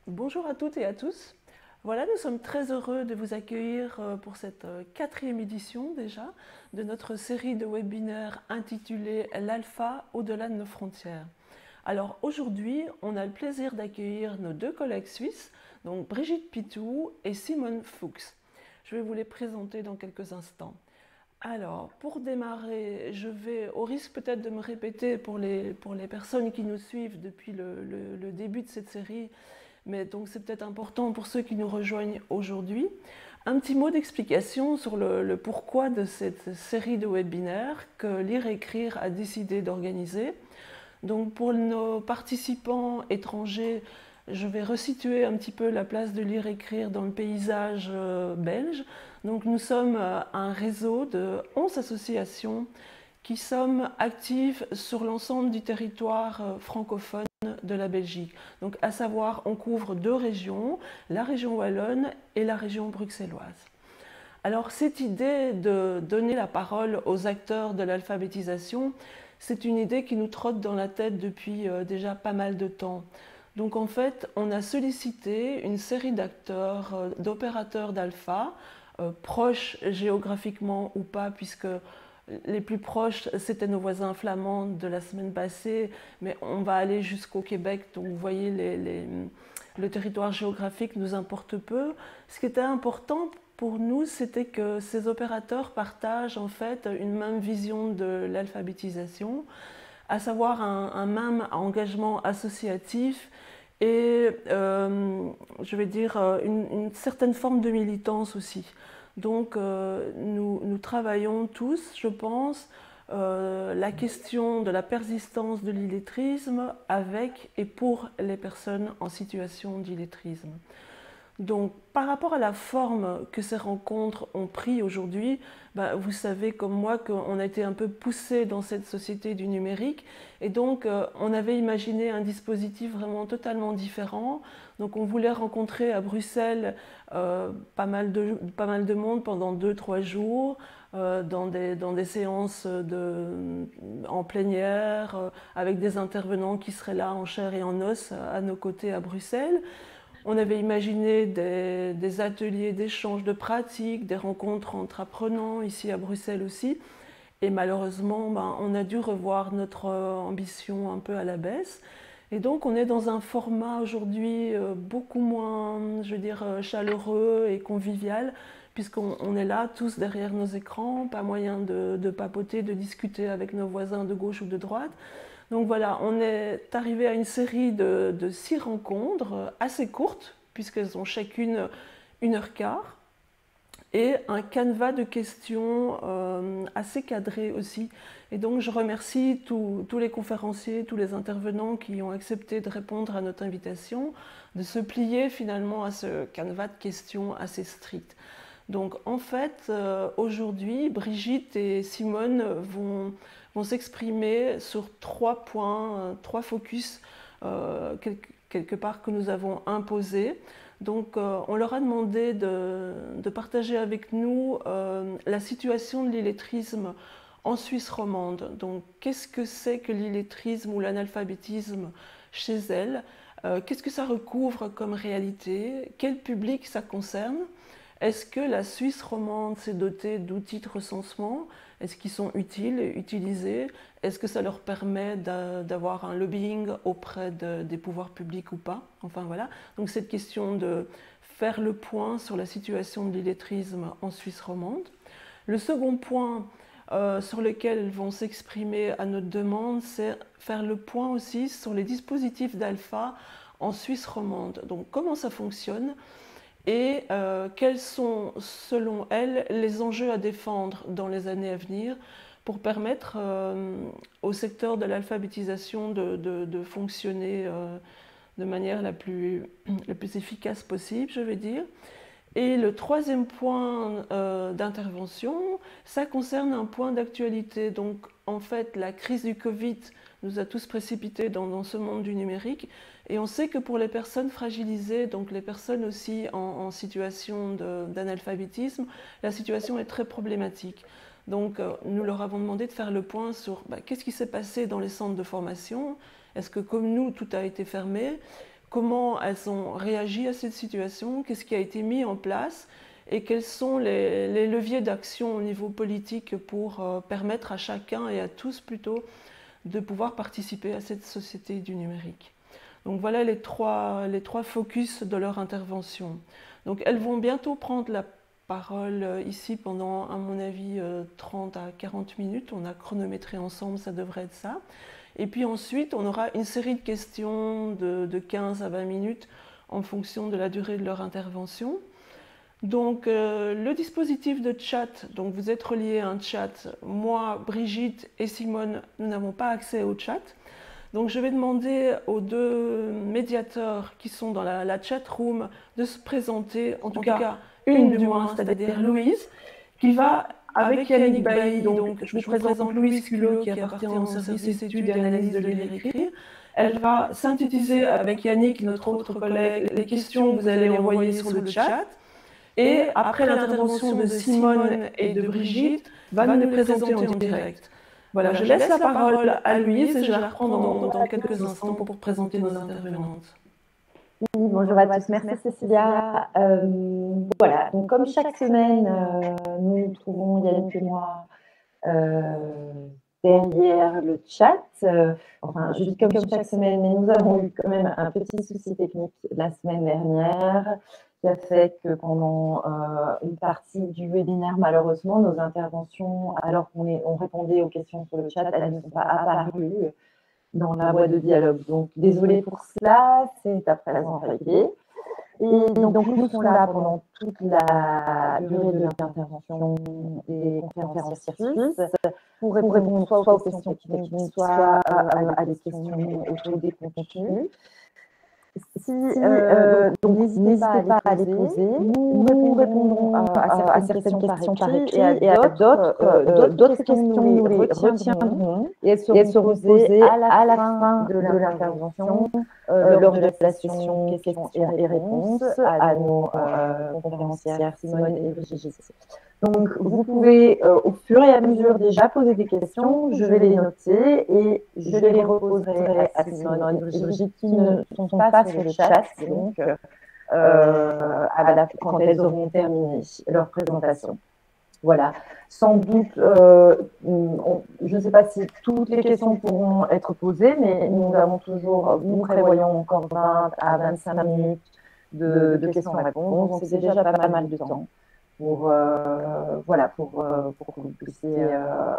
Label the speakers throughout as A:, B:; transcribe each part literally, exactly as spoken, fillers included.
A: Bonjour à toutes et à tous. Voilà, nous sommes très heureux de vous accueillir pour cette quatrième édition déjà de notre série de webinaires intitulée L'Alpha au-delà de nos frontières. Alors aujourd'hui, on a le plaisir d'accueillir nos deux collègues suisses, donc Brigitte Pitou et Simone Fuchs. Je vais vous les présenter dans quelques instants. Alors, pour démarrer, je vais, au risque peut-être de me répéter pour les, pour les personnes qui nous suivent depuis le, le, le début de cette série, mais donc c'est peut-être important pour ceux qui nous rejoignent aujourd'hui, un petit mot d'explication sur le, le pourquoi de cette série de webinaires que Lire Écrire a décidé d'organiser. Donc pour nos participants étrangers, je vais resituer un petit peu la place de Lire Écrire dans le paysage euh, belge. Donc nous sommes euh, un réseau de onze associations qui sommes actives sur l'ensemble du territoire euh, francophone de la Belgique. Donc à savoir, on couvre deux régions, la région wallonne et la région bruxelloise. Alors cette idée de donner la parole aux acteurs de l'alphabétisation, c'est une idée qui nous trotte dans la tête depuis euh, déjà pas mal de temps. Donc en fait, on a sollicité une série d'acteurs, euh, d'opérateurs d'alpha, euh, proches géographiquement ou pas, puisque les plus proches, c'était nos voisins flamands de la semaine passée, mais on va aller jusqu'au Québec, donc vous voyez, les, les, le territoire géographique nous importe peu. Ce qui était important pour nous, c'était que ces opérateurs partagent en fait une même vision de l'alphabétisation, à savoir un, un même engagement associatif et, euh, je vais dire, une, une certaine forme de militance aussi. Donc euh, nous, nous travaillons tous, je pense, euh, la question de la persistance de l'illettrisme avec et pour les personnes en situation d'illettrisme. Donc, par rapport à la forme que ces rencontres ont pris aujourd'hui, bah, vous savez comme moi qu'on a été un peu poussé dans cette société du numérique et donc euh, on avait imaginé un dispositif vraiment totalement différent. Donc on voulait rencontrer à Bruxelles euh, pas, mal de, pas mal de monde pendant deux trois jours euh, dans, des, dans des séances de, en plénière euh, avec des intervenants qui seraient là en chair et en os à nos côtés à Bruxelles. On avait imaginé des, des ateliers d'échange de pratiques, des rencontres entre apprenants ici à Bruxelles aussi. Et malheureusement, ben, on a dû revoir notre ambition un peu à la baisse. Et donc on est dans un format aujourd'hui beaucoup moins, je veux dire, chaleureux et convivial, puisqu'on on est là tous derrière nos écrans, pas moyen de, de papoter, de discuter avec nos voisins de gauche ou de droite. Donc voilà, on est arrivé à une série de, de six rencontres assez courtes, puisqu'elles ont chacune une heure quart, et un canevas de questions euh, assez cadré aussi. Et donc je remercie tous, tous les conférenciers, tous les intervenants qui ont accepté de répondre à notre invitation, de se plier finalement à ce canevas de questions assez strict. Donc en fait, euh, aujourd'hui, Brigitte et Simone vont, vont s'exprimer sur trois points, euh, trois focus euh, quelque, quelque part que nous avons imposés. Donc euh, on leur a demandé de, de partager avec nous euh, la situation de l'illettrisme en Suisse romande. Donc qu'est-ce que c'est que l'illettrisme ou l'analphabétisme chez elles? euh, Qu'est-ce que ça recouvre comme réalité? Quel public ça concerne? Est-ce que la Suisse romande s'est dotée d'outils de recensement? Est-ce qu'ils sont utiles et utilisés? Est-ce que ça leur permet d'avoir un lobbying auprès de, des pouvoirs publics ou pas? Enfin voilà, donc cette question de faire le point sur la situation de l'illettrisme en Suisse romande. Le second point euh, sur lequel elles vont s'exprimer à notre demande, c'est faire le point aussi sur les dispositifs d'alpha en Suisse romande. Donc comment ça fonctionne? Et euh, quels sont, selon elle, les enjeux à défendre dans les années à venir pour permettre euh, au secteur de l'alphabétisation de, de, de fonctionner euh, de manière la plus, la plus efficace possible, je vais dire. Et le troisième point euh, d'intervention, ça concerne un point d'actualité. Donc en fait, la crise du Covid nous a tous précipités dans, dans ce monde du numérique. Et on sait que pour les personnes fragilisées, donc les personnes aussi en, en situation d'analphabétisme, la situation est très problématique. Donc euh, nous leur avons demandé de faire le point sur bah, qu'est-ce qui s'est passé dans les centres de formation. Est-ce que comme nous, tout a été fermé? comment elles ont réagi à cette situation, qu'est-ce qui a été mis en place et quels sont les, les leviers d'action au niveau politique pour euh, permettre à chacun et à tous plutôt de pouvoir participer à cette société du numérique. Donc voilà les trois, les trois focus de leur intervention. Donc elles vont bientôt prendre la parole ici pendant, à mon avis, trente à quarante minutes. On a chronométré ensemble, ça devrait être ça. Et puis ensuite, on aura une série de questions de, de quinze à vingt minutes en fonction de la durée de leur intervention. Donc euh, le dispositif de chat, donc vous êtes reliés à un chat. Moi, Brigitte et Simone, nous n'avons pas accès au chat. Donc je vais demander aux deux médiateurs qui sont dans la, la chat room de se présenter, en tout, en cas, tout cas une du moins, c'est-à-dire Louise, qui va avec Yannick Bailly, donc je vous présente Louise Culot qui appartient au service études et analyse de lire et écrire. Elle va synthétiser avec Yannick, notre autre collègue, les questions que vous allez envoyer sur le chat. Et après l'intervention de Simone et de Brigitte, va nous les présenter en direct. Voilà, je laisse la parole à Louise et je la reprends dans, dans quelques instants pour présenter nos intervenantes.
B: Oui, bonjour à tous, merci Cécilia. Euh, voilà, donc comme chaque semaine, euh, nous nous trouvons, Yannick et moi, euh, derrière le chat. Euh, enfin, je dis comme chaque semaine, mais nous avons eu quand même un petit souci technique la semaine dernière qui a fait que pendant euh, une partie du webinaire, malheureusement, nos interventions, alors qu'on on répondait aux questions sur le chat, elles ne sont pas apparues dans la boîte de dialogue. Donc, désolée pour cela, c'est à présent réglé. Et donc, nous serons là pendant toute la durée de l'intervention des conférencières suisses pour répondre soit aux questions techniques, soit à des questions autour des contenus. Si, euh, donc, n'hésitez pas, pas à les poser. Nous, nous répondrons à, à, à certaines questions par écrit et à d'autres euh, d'autres questions, nous les retiendrons et elles seront, et elles seront posées à la, à la fin de l'intervention euh, lors de la session questions et réponses à nos euh, conférencières Simone et Brigitte. Donc, vous pouvez euh, au fur et à mesure déjà poser des questions, je vais les noter et je les reposerai à Simone et Brigitte qui ne sont pas sur le chat, donc euh, à la, quand elles auront terminé leur présentation. Voilà, sans doute, euh, on, je ne sais pas si toutes les questions pourront être posées, mais nous avons toujours, nous prévoyons encore vingt à vingt-cinq minutes de, de questions-réponses, donc c'est déjà pas mal de temps pour, euh, voilà, pour, euh, pour que vous puissiez euh,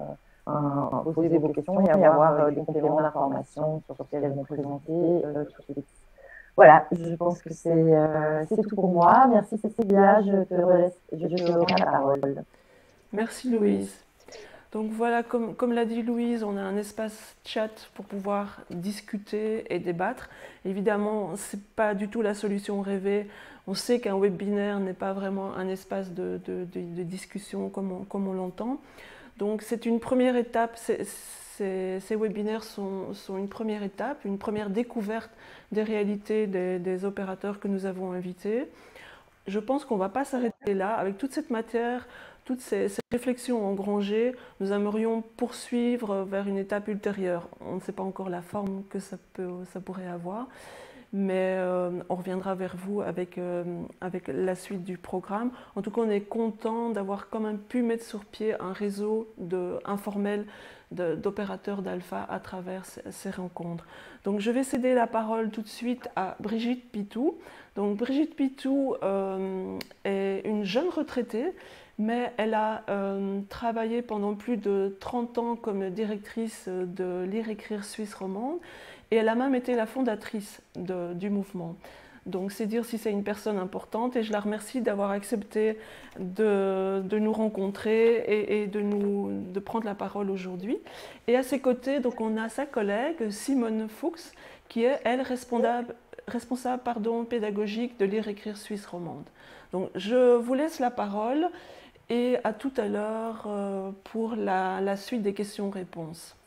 B: euh, poser vos questions et avoir des compléments d'information sur ce qu'elles vont présenter euh, tout de suite. Voilà, je pense que c'est euh, tout pour moi. Merci Cécilia, je te laisse, je te rends la parole.
A: Merci Louise. Donc voilà, comme, comme l'a dit Louise, on a un espace chat pour pouvoir discuter et débattre. Évidemment, ce n'est pas du tout la solution rêvée. On sait qu'un webinaire n'est pas vraiment un espace de, de, de, de discussion comme on, comme on l'entend. Donc c'est une première étape, c'est, ces, ces webinaires sont, sont une première étape, une première découverte des réalités des, des opérateurs que nous avons invités. Je pense qu'on ne va pas s'arrêter là. Avec toute cette matière, toutes ces, ces réflexions engrangées, nous aimerions poursuivre vers une étape ultérieure. On ne sait pas encore la forme que ça, peut, ça pourrait avoir, mais euh, on reviendra vers vous avec, euh, avec la suite du programme. En tout cas, on est content d'avoir quand même pu mettre sur pied un réseau de, informel d'opérateurs d'Alpha à travers ces rencontres. Donc, je vais céder la parole tout de suite à Brigitte Pitou. Donc, Brigitte Pitou euh, est une jeune retraitée, mais elle a euh, travaillé pendant plus de trente ans comme directrice de Lire Écrire Suisse romande et elle a même été la fondatrice de, du mouvement. Donc c'est dire si c'est une personne importante et je la remercie d'avoir accepté de, de nous rencontrer et, et de, nous, de prendre la parole aujourd'hui. Et à ses côtés, donc, on a sa collègue Simone Fuchs qui est, elle, responsable, responsable pardon, pédagogique de Lire Écrire Suisse romande. Donc je vous laisse la parole. Et à tout à l'heure euh, pour la, la suite des questions-réponses.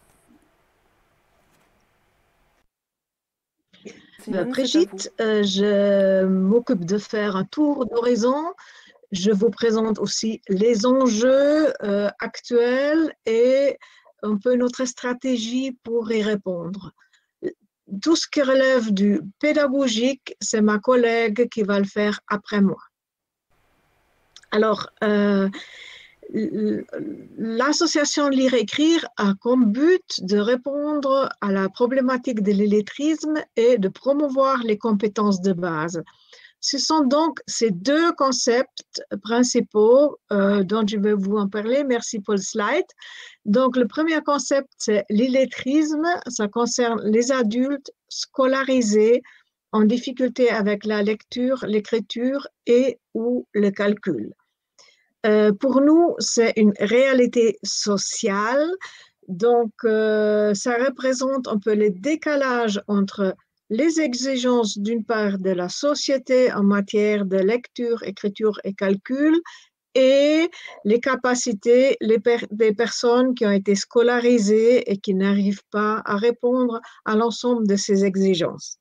C: Simone, Brigitte, euh, je m'occupe de faire un tour d'horizon. Je vous présente aussi les enjeux euh, actuels et un peu notre stratégie pour y répondre. tout ce qui relève du pédagogique, c'est ma collègue qui va le faire après moi. Alors, euh, l'association Lire-Écrire a comme but de répondre à la problématique de l'illettrisme et de promouvoir les compétences de base. Ce sont donc ces deux concepts principaux euh, dont je vais vous en parler. Merci pour le slide. Donc, le premier concept, c'est l'illettrisme. Ça concerne les adultes scolarisés en difficulté avec la lecture, l'écriture et ou le calcul. Euh, pour nous, c'est une réalité sociale. Donc, euh, ça représente un peu le décalage entre les exigences d'une part de la société en matière de lecture, écriture et calcul et les capacités les per des personnes qui ont été scolarisées et qui n'arrivent pas à répondre à l'ensemble de ces exigences.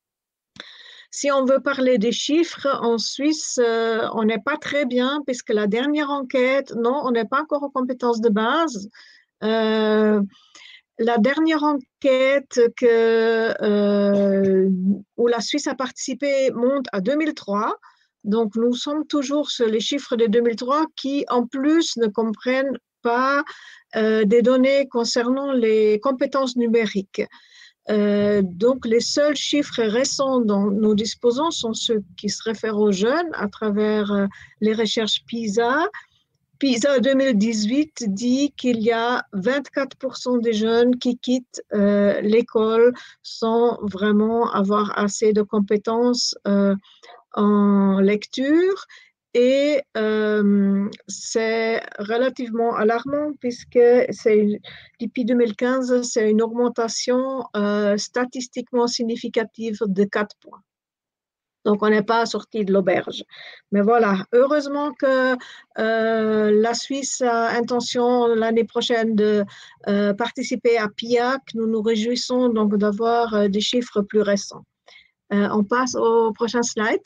C: Si on veut parler des chiffres, en Suisse, euh, on n'est pas très bien puisque la dernière enquête, non, on n'est pas encore aux compétences de base. Euh, La dernière enquête que, euh, où la Suisse a participé monte à deux mille trois. Donc, nous sommes toujours sur les chiffres de deux mille trois qui, en plus, ne comprennent pas euh, des données concernant les compétences numériques. Euh, donc, les seuls chiffres récents dont nous disposons sont ceux qui se réfèrent aux jeunes à travers euh, les recherches PISA. PISA deux mille dix-huit dit qu'il y a vingt-quatre pour cent des jeunes qui quittent euh, l'école sans vraiment avoir assez de compétences euh, en lecture. Et euh, c'est relativement alarmant puisque c'est, depuis deux mille quinze, c'est une augmentation euh, statistiquement significative de quatre points. Donc, on n'est pas sorti de l'auberge. Mais voilà, heureusement que euh, la Suisse a intention l'année prochaine de euh, participer à P I A C. Nous nous réjouissons donc d'avoir euh, des chiffres plus récents. Euh, on passe au prochain slide.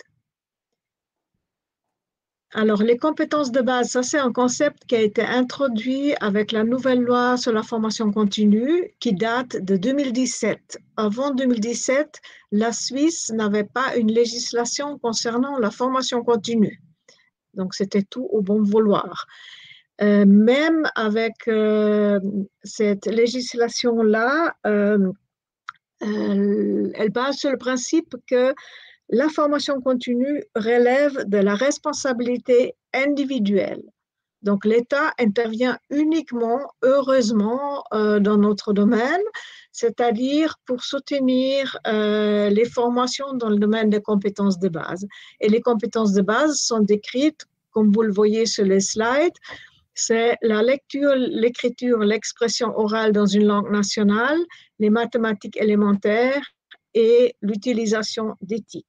C: Alors, les compétences de base, ça c'est un concept qui a été introduit avec la nouvelle loi sur la formation continue qui date de deux mille dix-sept. Avant deux mille dix-sept, la Suisse n'avait pas une législation concernant la formation continue. Donc, c'était tout au bon vouloir. Euh, même avec euh, cette législation-là, euh, euh, elle base sur le principe que la formation continue relève de la responsabilité individuelle. Donc, l'État intervient uniquement, heureusement, euh, dans notre domaine, c'est-à-dire pour soutenir euh, les formations dans le domaine des compétences de base. Et les compétences de base sont décrites, comme vous le voyez sur les slides, c'est la lecture, l'écriture, l'expression orale dans une langue nationale, les mathématiques élémentaires et l'utilisation d'éthique.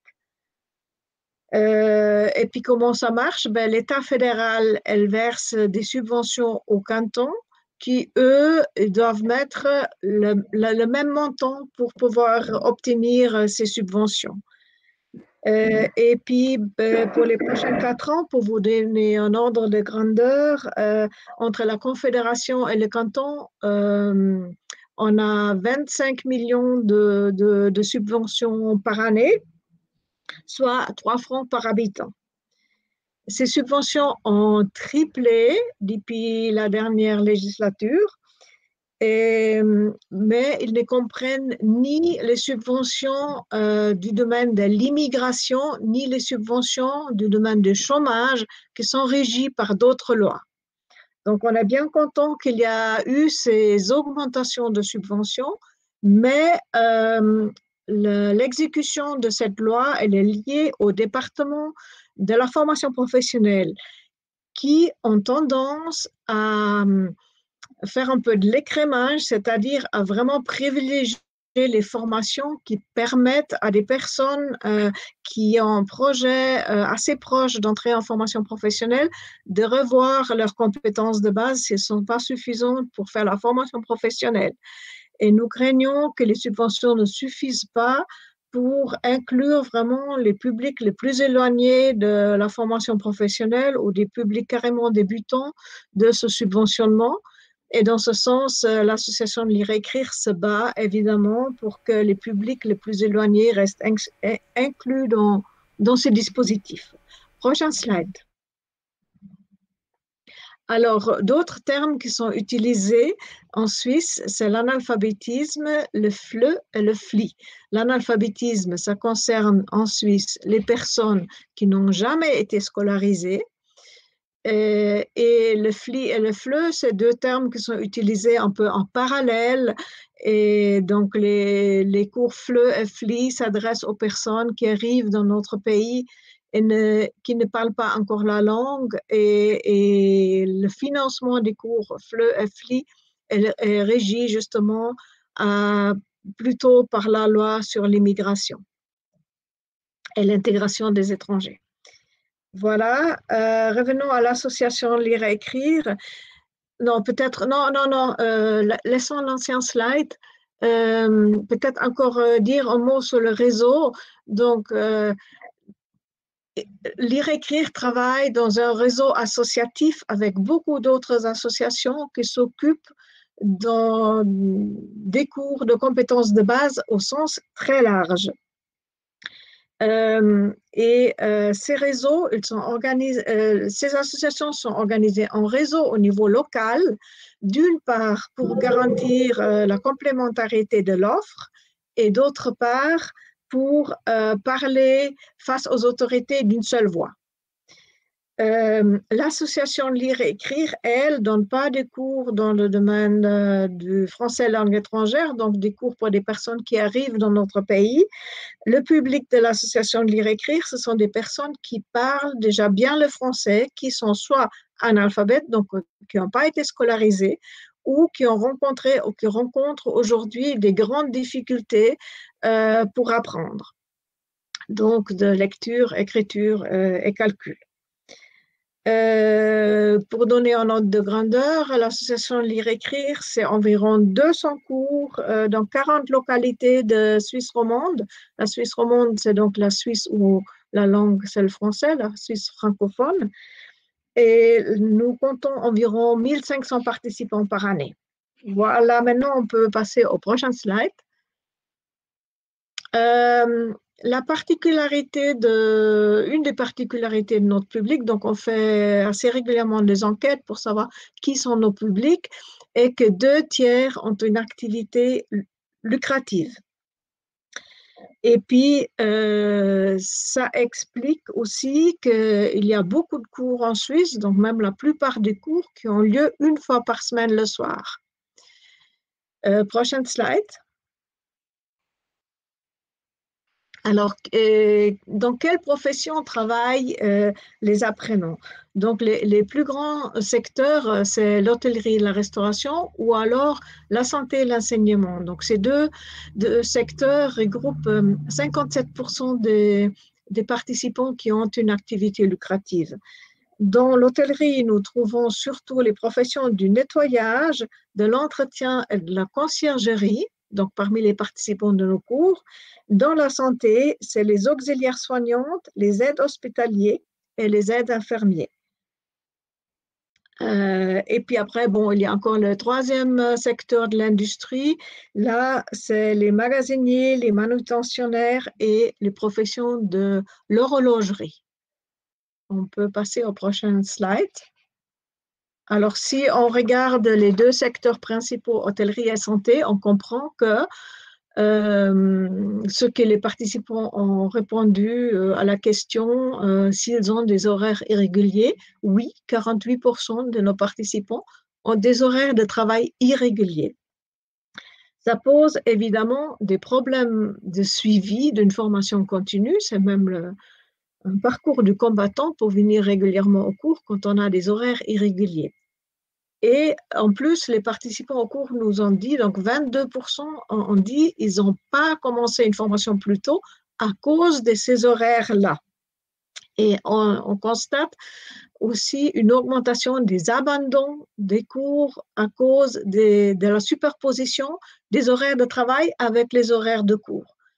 C: Euh, et puis, comment ça marche? Ben, l'État fédéral, elle verse des subventions aux cantons qui, eux, doivent mettre le, le, le même montant pour pouvoir obtenir ces subventions. Euh, et puis, ben, pour les prochains quatre ans, pour vous donner un ordre de grandeur, euh, entre la Confédération et le canton, euh, on a vingt-cinq millions de, de, de subventions par année, soit trois francs par habitant. Ces subventions ont triplé depuis la dernière législature, et, mais ils ne comprennent ni les subventions euh, du domaine de l'immigration, ni les subventions du domaine du chômage qui sont régies par d'autres lois. Donc, on est bien content qu'il y a eu ces augmentations de subventions, mais euh, l'exécution de cette loi, elle est liée au département de la formation professionnelle qui ont tendance à faire un peu de l'écrémage, c'est-à-dire à vraiment privilégier les formations qui permettent à des personnes euh, qui ont un projet euh, assez proche d'entrer en formation professionnelle de revoir leurs compétences de base si elles ne sont pas suffisantes pour faire la formation professionnelle. Et nous craignons que les subventions ne suffisent pas pour inclure vraiment les publics les plus éloignés de la formation professionnelle ou des publics carrément débutants de ce subventionnement. Et dans ce sens, l'association de Lire et Écrire se bat évidemment pour que les publics les plus éloignés restent inclus dans, dans ce dispositif. Prochain slide. Alors, d'autres termes qui sont utilisés en Suisse, c'est l'analphabétisme, le F L E et le F L I. L'analphabétisme, ça concerne en Suisse les personnes qui n'ont jamais été scolarisées. Et, et le F L I et le F L E, c'est deux termes qui sont utilisés un peu en parallèle. Et donc, les, les cours F L E et F L I s'adressent aux personnes qui arrivent dans notre pays et ne, qui ne parlent pas encore la langue. Et, et le financement des cours F L E et F L I est, est régi justement à, plutôt par la loi sur l'immigration et l'intégration des étrangers. Voilà, euh, revenons à l'association Lire et Écrire. Non, peut-être, non, non, non, euh, laissons l'ancien slide. Euh, peut-être encore euh, dire un mot sur le réseau. Donc, euh, Lire et Écrire travaille dans un réseau associatif avec beaucoup d'autres associations qui s'occupent dans des cours de compétences de base au sens très large. Euh, et euh, ces réseaux, ils sont organisés, euh, ces associations sont organisées en réseau au niveau local, d'une part pour garantir euh, la complémentarité de l'offre et d'autre part pour euh, parler face aux autorités d'une seule voix. Euh, L'association Lire et Écrire, elle, ne donne pas des cours dans le domaine euh, du français langue étrangère, donc des cours pour des personnes qui arrivent dans notre pays. Le public de l'association Lire et Écrire, ce sont des personnes qui parlent déjà bien le français, qui sont soit analphabètes, donc qui n'ont pas été scolarisés, ou qui ont rencontré ou qui rencontrent aujourd'hui des grandes difficultés euh, pour apprendre. Donc, de lecture, écriture euh, et calcul. Euh, pour donner un ordre de grandeur, l'association Lire et Écrire, c'est environ deux cents cours euh, dans quarante localités de Suisse romande. La Suisse romande, c'est donc la Suisse où la langue, c'est le français, la Suisse francophone. Et nous comptons environ mille cinq cents participants par année. Voilà, maintenant on peut passer au prochain slide. Euh, La particularité de, une des particularités de notre public, donc on fait assez régulièrement des enquêtes pour savoir qui sont nos publics, est que deux tiers ont une activité lucrative. Et puis, euh, ça explique aussi qu'il y a beaucoup de cours en Suisse, donc même la plupart des cours qui ont lieu une fois par semaine le soir. Euh, prochaine slide. Alors, euh, dans quelle profession travaillent euh, les apprenants? Donc, les, les plus grands secteurs, euh, c'est l'hôtellerie et la restauration ou alors la santé et l'enseignement. Donc, ces deux, deux secteurs regroupent euh, cinquante-sept pour cent des, des participants qui ont une activité lucrative. Dans l'hôtellerie, nous trouvons surtout les professions du nettoyage, de l'entretien et de la conciergerie, donc parmi les participants de nos cours. Dans la santé, c'est les auxiliaires soignantes, les aides hospitaliers et les aides infirmiers. Euh, et puis après, bon, il y a encore le troisième secteur de l'industrie. Là, c'est les magasiniers, les manutentionnaires et les professions de l'horlogerie. On peut passer au prochain slide. Alors, si on regarde les deux secteurs principaux, hôtellerie et santé, on comprend que euh, ce que les participants ont répondu euh, à la question euh, s'ils ont des horaires irréguliers, oui, quarante-huit pour cent de nos participants ont des horaires de travail irréguliers. Ça pose évidemment des problèmes de suivi d'une formation continue, c'est même le, un parcours du combattant pour venir régulièrement au cours quand on a des horaires irréguliers. Et en plus, les participants au cours nous ont dit, donc vingt-deux pour cent ont dit qu'ils n'ont pas commencé une formation plus tôt à cause de ces horaires-là. Et on, on constate aussi une augmentation des abandons des cours à cause de, de la superposition des horaires de travail avec les horaires de cours.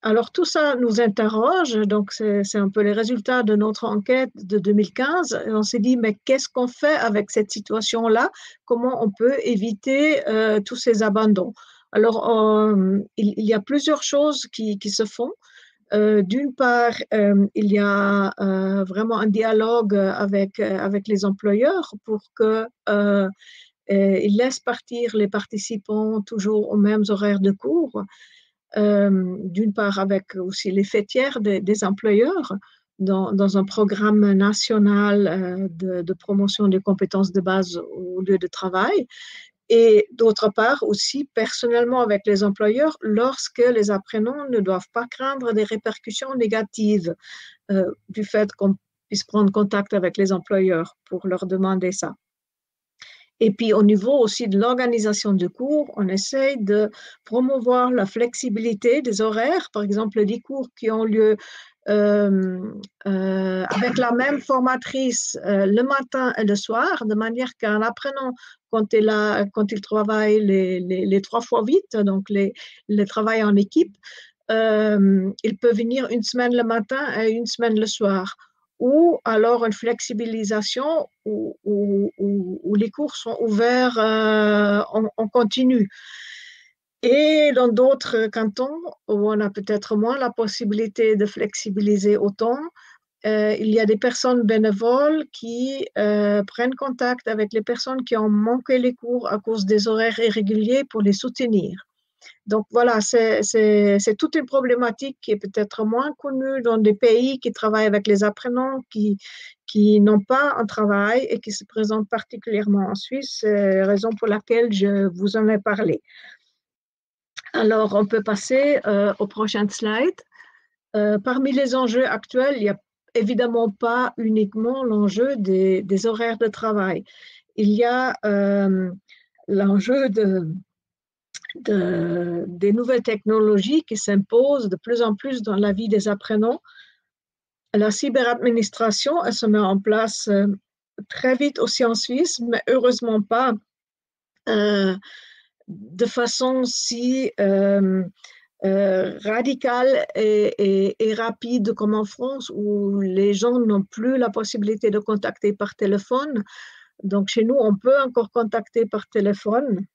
C: Alors, tout ça nous interroge, donc c'est un peu les résultats de notre enquête de deux mille quinze. Et on s'est dit, mais qu'est-ce qu'on fait avec cette situation-là? Comment on peut éviter euh, tous ces abandons? Alors, euh, il, il, y a plusieurs choses qui, qui se font. Euh, D'une part, euh, il y a euh, vraiment un dialogue avec, avec les employeurs pour que euh, ils laissent partir les participants toujours aux mêmes horaires de cours. Euh, d'une part avec aussi les fêtières des, des employeurs dans, dans, un programme national euh, de, de promotion des compétences de base au lieu de travail, et d'autre part aussi personnellement avec les employeurs lorsque les apprenants ne doivent pas craindre des répercussions négatives euh, du fait qu'on puisse prendre contact avec les employeurs pour leur demander ça. Et puis, au niveau aussi de l'organisation du cours, on essaye de promouvoir la flexibilité des horaires. Par exemple, des cours qui ont lieu euh, euh, avec la même formatrice euh, le matin et le soir, de manière qu'un apprenant, quand il, a, quand il travaille les, les, les trois fois vite, donc les, les travail en équipe, euh, il peut venir une semaine le matin et une semaine le soir. Ou alors une flexibilisation où, où, où, où les cours sont ouverts euh, en, en continu. Et dans d'autres cantons où on a peut-être moins la possibilité de flexibiliser autant, euh, il y a des personnes bénévoles qui euh, prennent contact avec les personnes qui ont manqué les cours à cause des horaires irréguliers pour les soutenir. Donc voilà, c'est toute une problématique qui est peut-être moins connue dans des pays qui travaillent avec les apprenants qui, qui n'ont pas un travail et qui se présentent particulièrement en Suisse. C'est la raison pour laquelle je vous en ai parlé. Alors, on peut passer euh, au prochain slide. Euh, parmi les enjeux actuels, il n'y a évidemment pas uniquement l'enjeu des, des horaires de travail. Il y a euh, l'enjeu de De, des nouvelles technologies qui s'imposent de plus en plus dans la vie des apprenants. La cyberadministration, elle se met en place euh, très vite aussi en Suisse, mais heureusement pas euh, de façon si euh, euh, radicale et, et, et rapide comme en France, où les gens n'ont plus la possibilité de contacter par téléphone. Donc chez nous, on peut encore contacter par téléphone.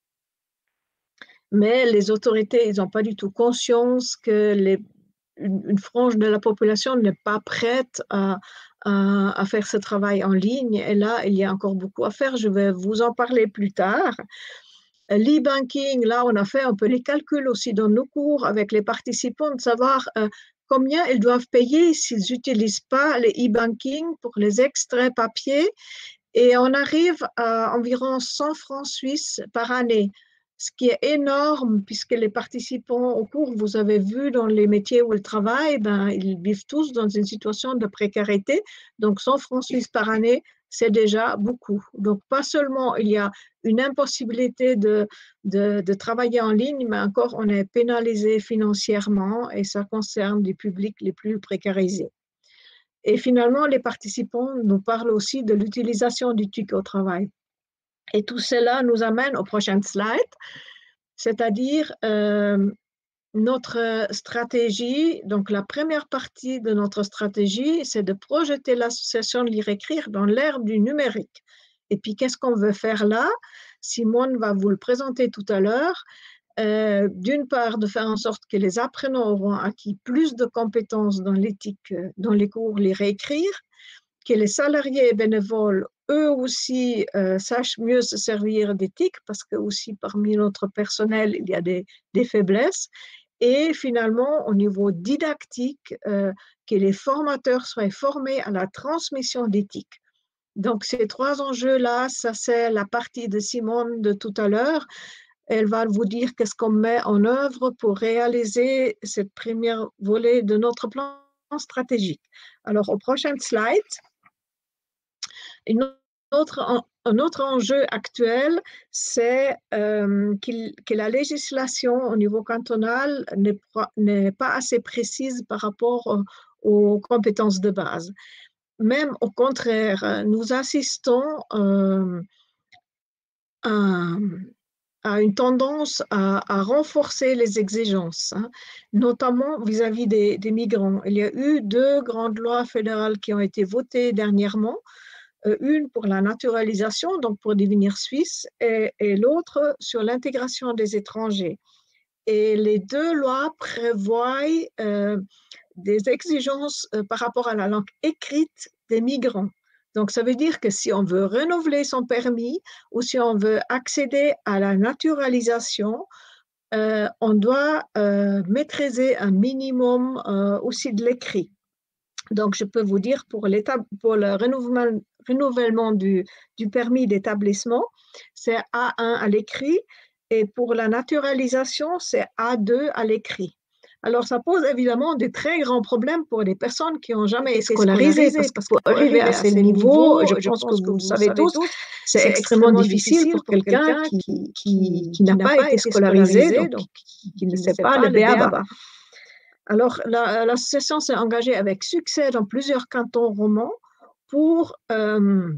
C: Mais les autorités, ils n'ont pas du tout conscience que les, une, une frange de la population n'est pas prête à, à, à faire ce travail en ligne. Et là, il y a encore beaucoup à faire. Je vais vous en parler plus tard. L'e-banking, là, on a fait un peu les calculs aussi dans nos cours avec les participants de savoir euh, combien ils doivent payer s'ils n'utilisent pas les e-banking pour les extraits papier. Et on arrive à environ cent francs suisses par année, ce qui est énorme puisque les participants au cours, vous avez vu dans les métiers où ils travaillent, ben, ils vivent tous dans une situation de précarité. Donc cent francs suisses par année, c'est déjà beaucoup. Donc pas seulement il y a une impossibilité de, de, de travailler en ligne, mais encore on est pénalisé financièrement et ça concerne les publics les plus précarisés. Et finalement, les participants nous parlent aussi de l'utilisation du T I C au travail. Et tout cela nous amène au prochain slide, c'est-à-dire euh, notre stratégie. Donc, la première partie de notre stratégie, c'est de projeter l'association Lire-Écrire dans l'ère du numérique. Et puis, qu'est-ce qu'on veut faire là? Simone va vous le présenter tout à l'heure. Euh, d'une part, de faire en sorte que les apprenants auront acquis plus de compétences dans l'éthique, dans les cours Lire et Écrire, que les salariés et bénévoles, eux aussi, euh, sachent mieux se servir d'éthique, parce que aussi parmi notre personnel, il y a des, des faiblesses. Et finalement, au niveau didactique, euh, que les formateurs soient formés à la transmission d'éthique. Donc, ces trois enjeux-là, ça c'est la partie de Simone de tout à l'heure. Elle va vous dire qu'est-ce qu'on met en œuvre pour réaliser cette première volet de notre plan stratégique. Alors, au prochain slide, une autre, un autre enjeu actuel, c'est euh, qu'il, que la législation au niveau cantonal n'est pas assez précise par rapport aux compétences de base. Même au contraire, nous assistons euh, à a une tendance à, à renforcer les exigences, hein, notamment vis-à-vis des, des migrants. Il y a eu deux grandes lois fédérales qui ont été votées dernièrement, euh, une pour la naturalisation, donc pour devenir suisse, et, et l'autre sur l'intégration des étrangers. Et les deux lois prévoient euh, des exigences euh, par rapport à la langue écrite des migrants. Donc, ça veut dire que si on veut renouveler son permis ou si on veut accéder à la naturalisation, euh, on doit euh, maîtriser un minimum euh, aussi de l'écrit. Donc, je peux vous dire pour, pour le renouvellement, renouvellement du, du permis d'établissement, c'est A un à l'écrit et pour la naturalisation, c'est A deux à l'écrit. Alors, ça pose évidemment de très grands problèmes pour les personnes qui n'ont jamais été scolarisées, parce que pour arriver à ces niveaux, je pense que vous le savez tous, c'est extrêmement difficile pour quelqu'un qui, qui, qui n'a pas été scolarisé, donc qui, qui ne sait pas le B A B A. Alors, l'association s'est engagée avec succès dans plusieurs cantons romans pour euh,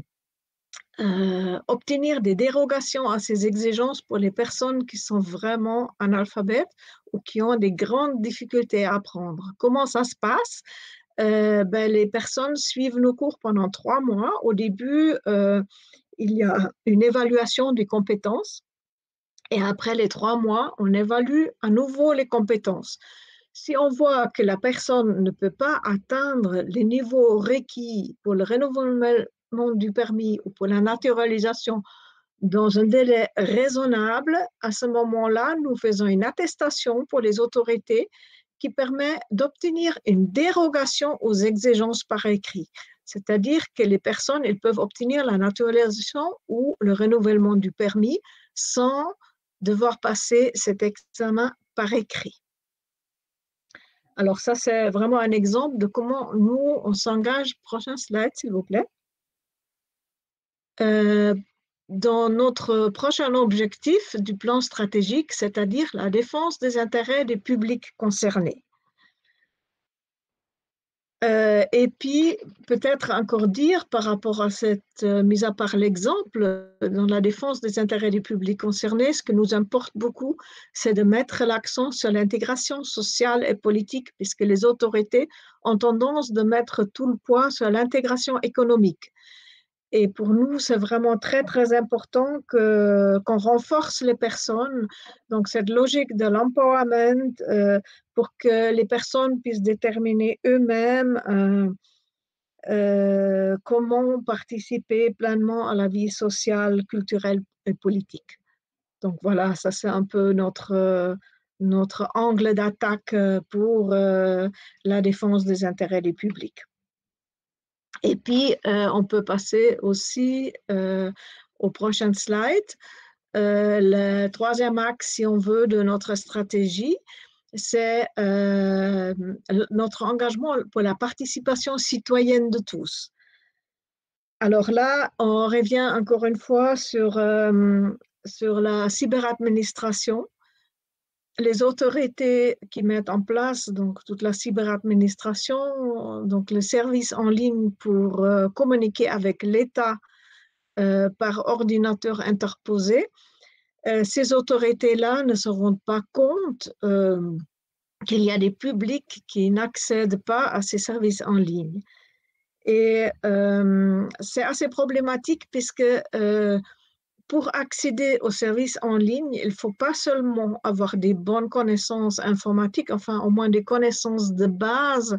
C: euh, obtenir des dérogations à ces exigences pour les personnes qui sont vraiment analphabètes ou qui ont des grandes difficultés à apprendre. Comment ça se passe? Euh, ben, les personnes suivent nos cours pendant trois mois. Au début, euh, il y a une évaluation des compétences et après les trois mois, on évalue à nouveau les compétences. Si on voit que la personne ne peut pas atteindre les niveaux requis pour le renouvellement du permis ou pour la naturalisation dans un délai raisonnable, à ce moment-là, nous faisons une attestation pour les autorités qui permet d'obtenir une dérogation aux exigences par écrit. C'est-à-dire que les personnes elles peuvent obtenir la naturalisation ou le renouvellement du permis sans devoir passer cet examen par écrit. Alors ça, c'est vraiment un exemple de comment nous, on s'engage. Prochain slide, s'il vous plaît. Euh, dans notre prochain objectif du plan stratégique, c'est-à-dire la défense des intérêts des publics concernés. Euh, et puis, peut-être encore dire par rapport à cette, euh, mise à part l'exemple, dans la défense des intérêts du public concerné, ce que nous importe beaucoup, c'est de mettre l'accent sur l'intégration sociale et politique, puisque les autorités ont tendance de mettre tout le poids sur l'intégration économique. Et pour nous, c'est vraiment très, très important que, qu'on renforce les personnes. Donc, cette logique de l'empowerment euh, pour que les personnes puissent déterminer eux-mêmes euh, euh, comment participer pleinement à la vie sociale, culturelle et politique. Donc, voilà, ça, c'est un peu notre, notre angle d'attaque pour euh, la défense des intérêts du public. Et puis, euh, on peut passer aussi euh, au prochain slide. Euh, le troisième axe, si on veut, de notre stratégie, c'est euh, notre engagement pour la participation citoyenne de tous. Alors là, on revient encore une fois sur, euh, sur la cyberadministration. Les autorités qui mettent en place donc, toute la cyberadministration, donc le service en ligne pour euh, communiquer avec l'État euh, par ordinateur interposé, euh, ces autorités-là ne se rendent pas compte euh, qu'il y a des publics qui n'accèdent pas à ces services en ligne. Et euh, c'est assez problématique puisque euh, pour accéder aux services en ligne, il ne faut pas seulement avoir des bonnes connaissances informatiques, enfin au moins des connaissances de base,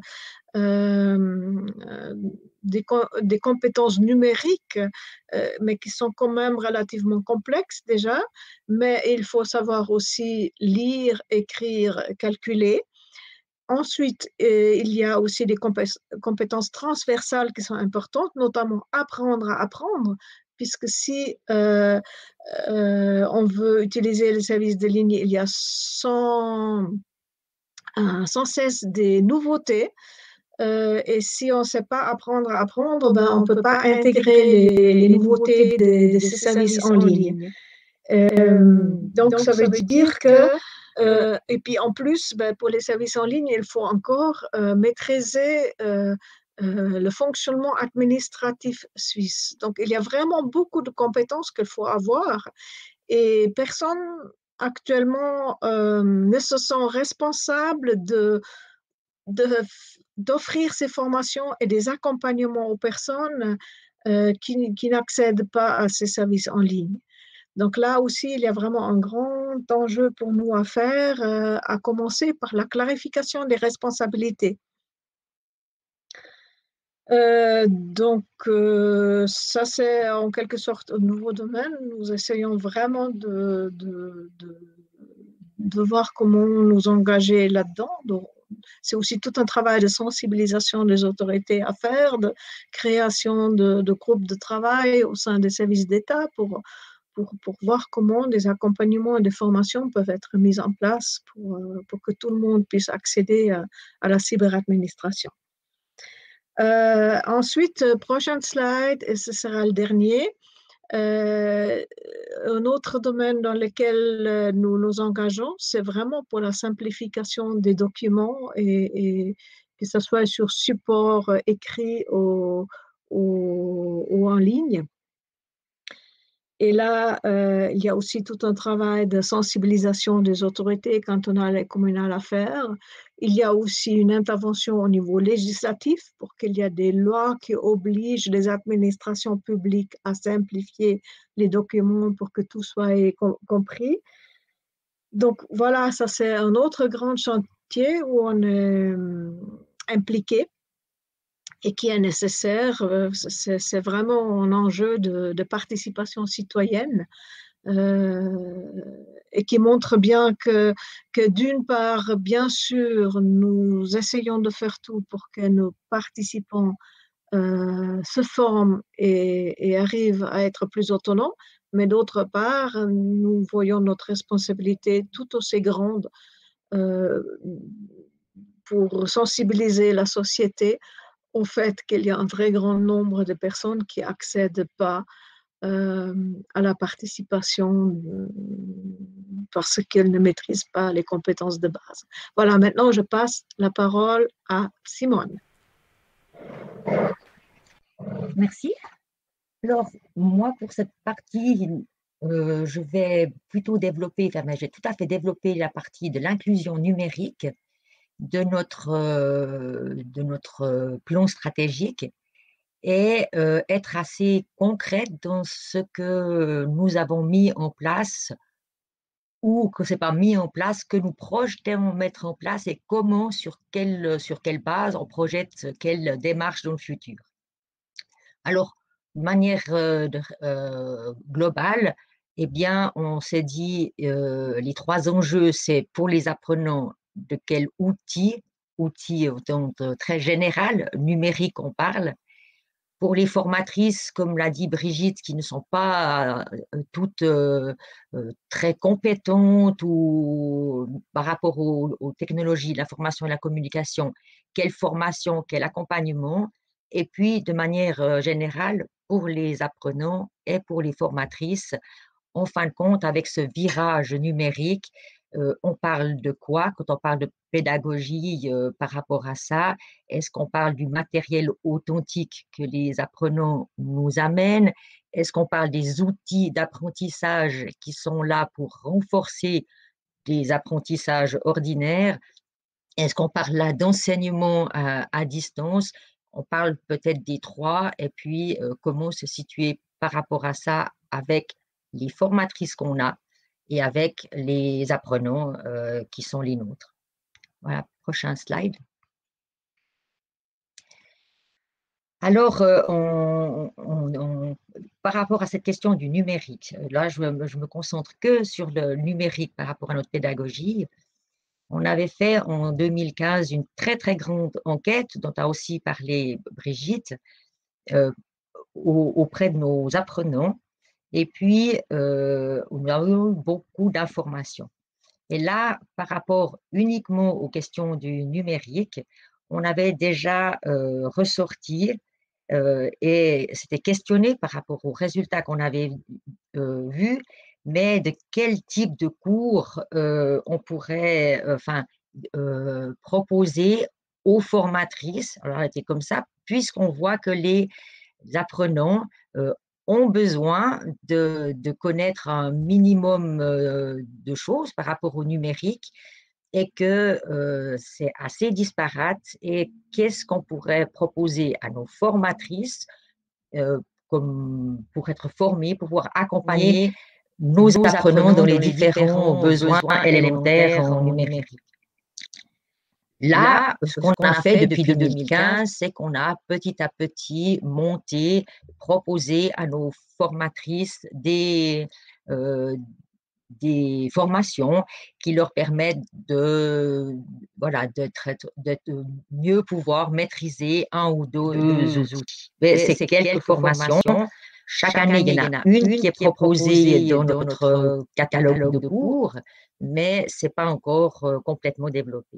C: euh, des, des compétences numériques, euh, mais qui sont quand même relativement complexes déjà, mais il faut savoir aussi lire, écrire, calculer. Ensuite, euh, il y a aussi des compétences transversales qui sont importantes, notamment apprendre à apprendre, puisque si euh, euh, on veut utiliser les services de ligne, il y a sans, euh, sans cesse des nouveautés. Euh, et si on ne sait pas apprendre à apprendre, ben, on ne peut pas intégrer les, les nouveautés de, de ces services en ligne. Euh, donc, donc, ça veut dire que Euh, et puis en plus, ben, pour les services en ligne, il faut encore euh, maîtriser euh, euh, le fonctionnement administratif suisse. Donc il y a vraiment beaucoup de compétences qu'il faut avoir. et personne actuellement euh, ne se sent responsable de, de, d'offrir ces formations et des accompagnements aux personnes euh, qui, qui n'accèdent pas à ces services en ligne. Donc là aussi, il y a vraiment un grand enjeu pour nous à faire, euh, à commencer par la clarification des responsabilités. Euh, donc, euh, ça, c'est en quelque sorte un nouveau domaine. Nous essayons vraiment de, de, de, de voir comment nous engager là-dedans. Donc, c'est aussi tout un travail de sensibilisation des autorités à faire, de création de, de groupes de travail au sein des services d'État pour, pour, pour voir comment des accompagnements et des formations peuvent être mis en place pour, pour que tout le monde puisse accéder à, à la cyberadministration. Euh, ensuite, prochaine slide, et ce sera le dernier. Euh, un autre domaine dans lequel nous nous engageons, c'est vraiment pour la simplification des documents et, et que ce soit sur support écrit ou, ou, ou en ligne. Et là, euh, il y a aussi tout un travail de sensibilisation des autorités cantonales et communales à faire. Il y a aussi une intervention au niveau législatif pour qu'il y ait des lois qui obligent les administrations publiques à simplifier les documents pour que tout soit compris. Donc voilà, ça c'est un autre grand chantier où on est impliqué et qui est nécessaire. C'est vraiment un enjeu de, de participation citoyenne euh, et qui montre bien que, que d'une part, bien sûr, nous essayons de faire tout pour que nos participants euh, se forment et, et arrivent à être plus autonomes, mais d'autre part, nous voyons notre responsabilité tout aussi grande euh, pour sensibiliser la société au fait qu'il y a un très grand nombre de personnes qui n'accèdent pas euh, à la participation euh, parce qu'elles ne maîtrisent pas les compétences de base. Voilà, maintenant je passe la parole à Simone.
D: Merci. Alors, moi, pour cette partie, euh, je vais plutôt développer, enfin, j'ai tout à fait développé la partie de l'inclusion numérique de notre, euh, de notre plan stratégique et euh, être assez concrète dans ce que nous avons mis en place ou que ce n'est pas mis en place, que nous projetons mettre en place et comment, sur quelle, sur quelle base on projette quelle démarche dans le futur. Alors, de manière euh, de, euh, globale, eh bien, on s'est dit euh, les trois enjeux, c'est pour les apprenants de quel outil, outil donc, très général, numérique on parle. Pour les formatrices, comme l'a dit Brigitte, qui ne sont pas euh, toutes euh, euh, très compétentes ou par rapport aux, aux technologies, la formation et la communication, quelle formation, quel accompagnement, et puis de manière euh, générale pour les apprenants et pour les formatrices. En fin de compte, avec ce virage numérique, euh, on parle de quoi quand on parle de pédagogie euh, par rapport à ça? Est-ce qu'on parle du matériel authentique que les apprenants nous amènent? Est-ce qu'on parle des outils d'apprentissage qui sont là pour renforcer des apprentissages ordinaires? Est-ce qu'on parle là d'enseignement à, à distance? On parle peut-être des trois, et puis euh, comment se situer par rapport à ça avec les formatrices qu'on a et avec les apprenants euh, qui sont les nôtres. Voilà, prochain slide. Alors, euh, on, on, on, par rapport à cette question du numérique, là, je me, je me concentre que sur le numérique par rapport à notre pédagogie. On avait fait en deux mille quinze une très, très grande enquête dont a aussi parlé Brigitte euh, auprès de nos apprenants. Et puis, euh, on a eu beaucoup d'informations. Et là, par rapport uniquement aux questions du numérique, on avait déjà euh, ressorti euh, et c'était questionné par rapport aux résultats qu'on avait euh, vus, mais de quel type de cours euh, on pourrait euh, enfin, euh, proposer aux formatrices. Alors, c'était comme ça, puisqu'on voit que les apprenants euh, ont besoin de, de connaître un minimum euh, de choses par rapport au numérique et que euh, c'est assez disparate. Et qu'est-ce qu'on pourrait proposer à nos formatrices euh, comme pour être formées, pour pouvoir accompagner nos apprenants dans les différents besoins élémentaires en numérique. Là, ce qu'on a fait depuis deux mille quinze, c'est qu'on a petit à petit monté, proposé à nos formatrices des, euh, des formations qui leur permettent de, voilà, de mieux pouvoir maîtriser un ou deux, deux outils. C'est quelques formations. Chaque année, il y en a une qui est proposée dans notre catalogue de cours, mais ce n'est pas encore complètement développé.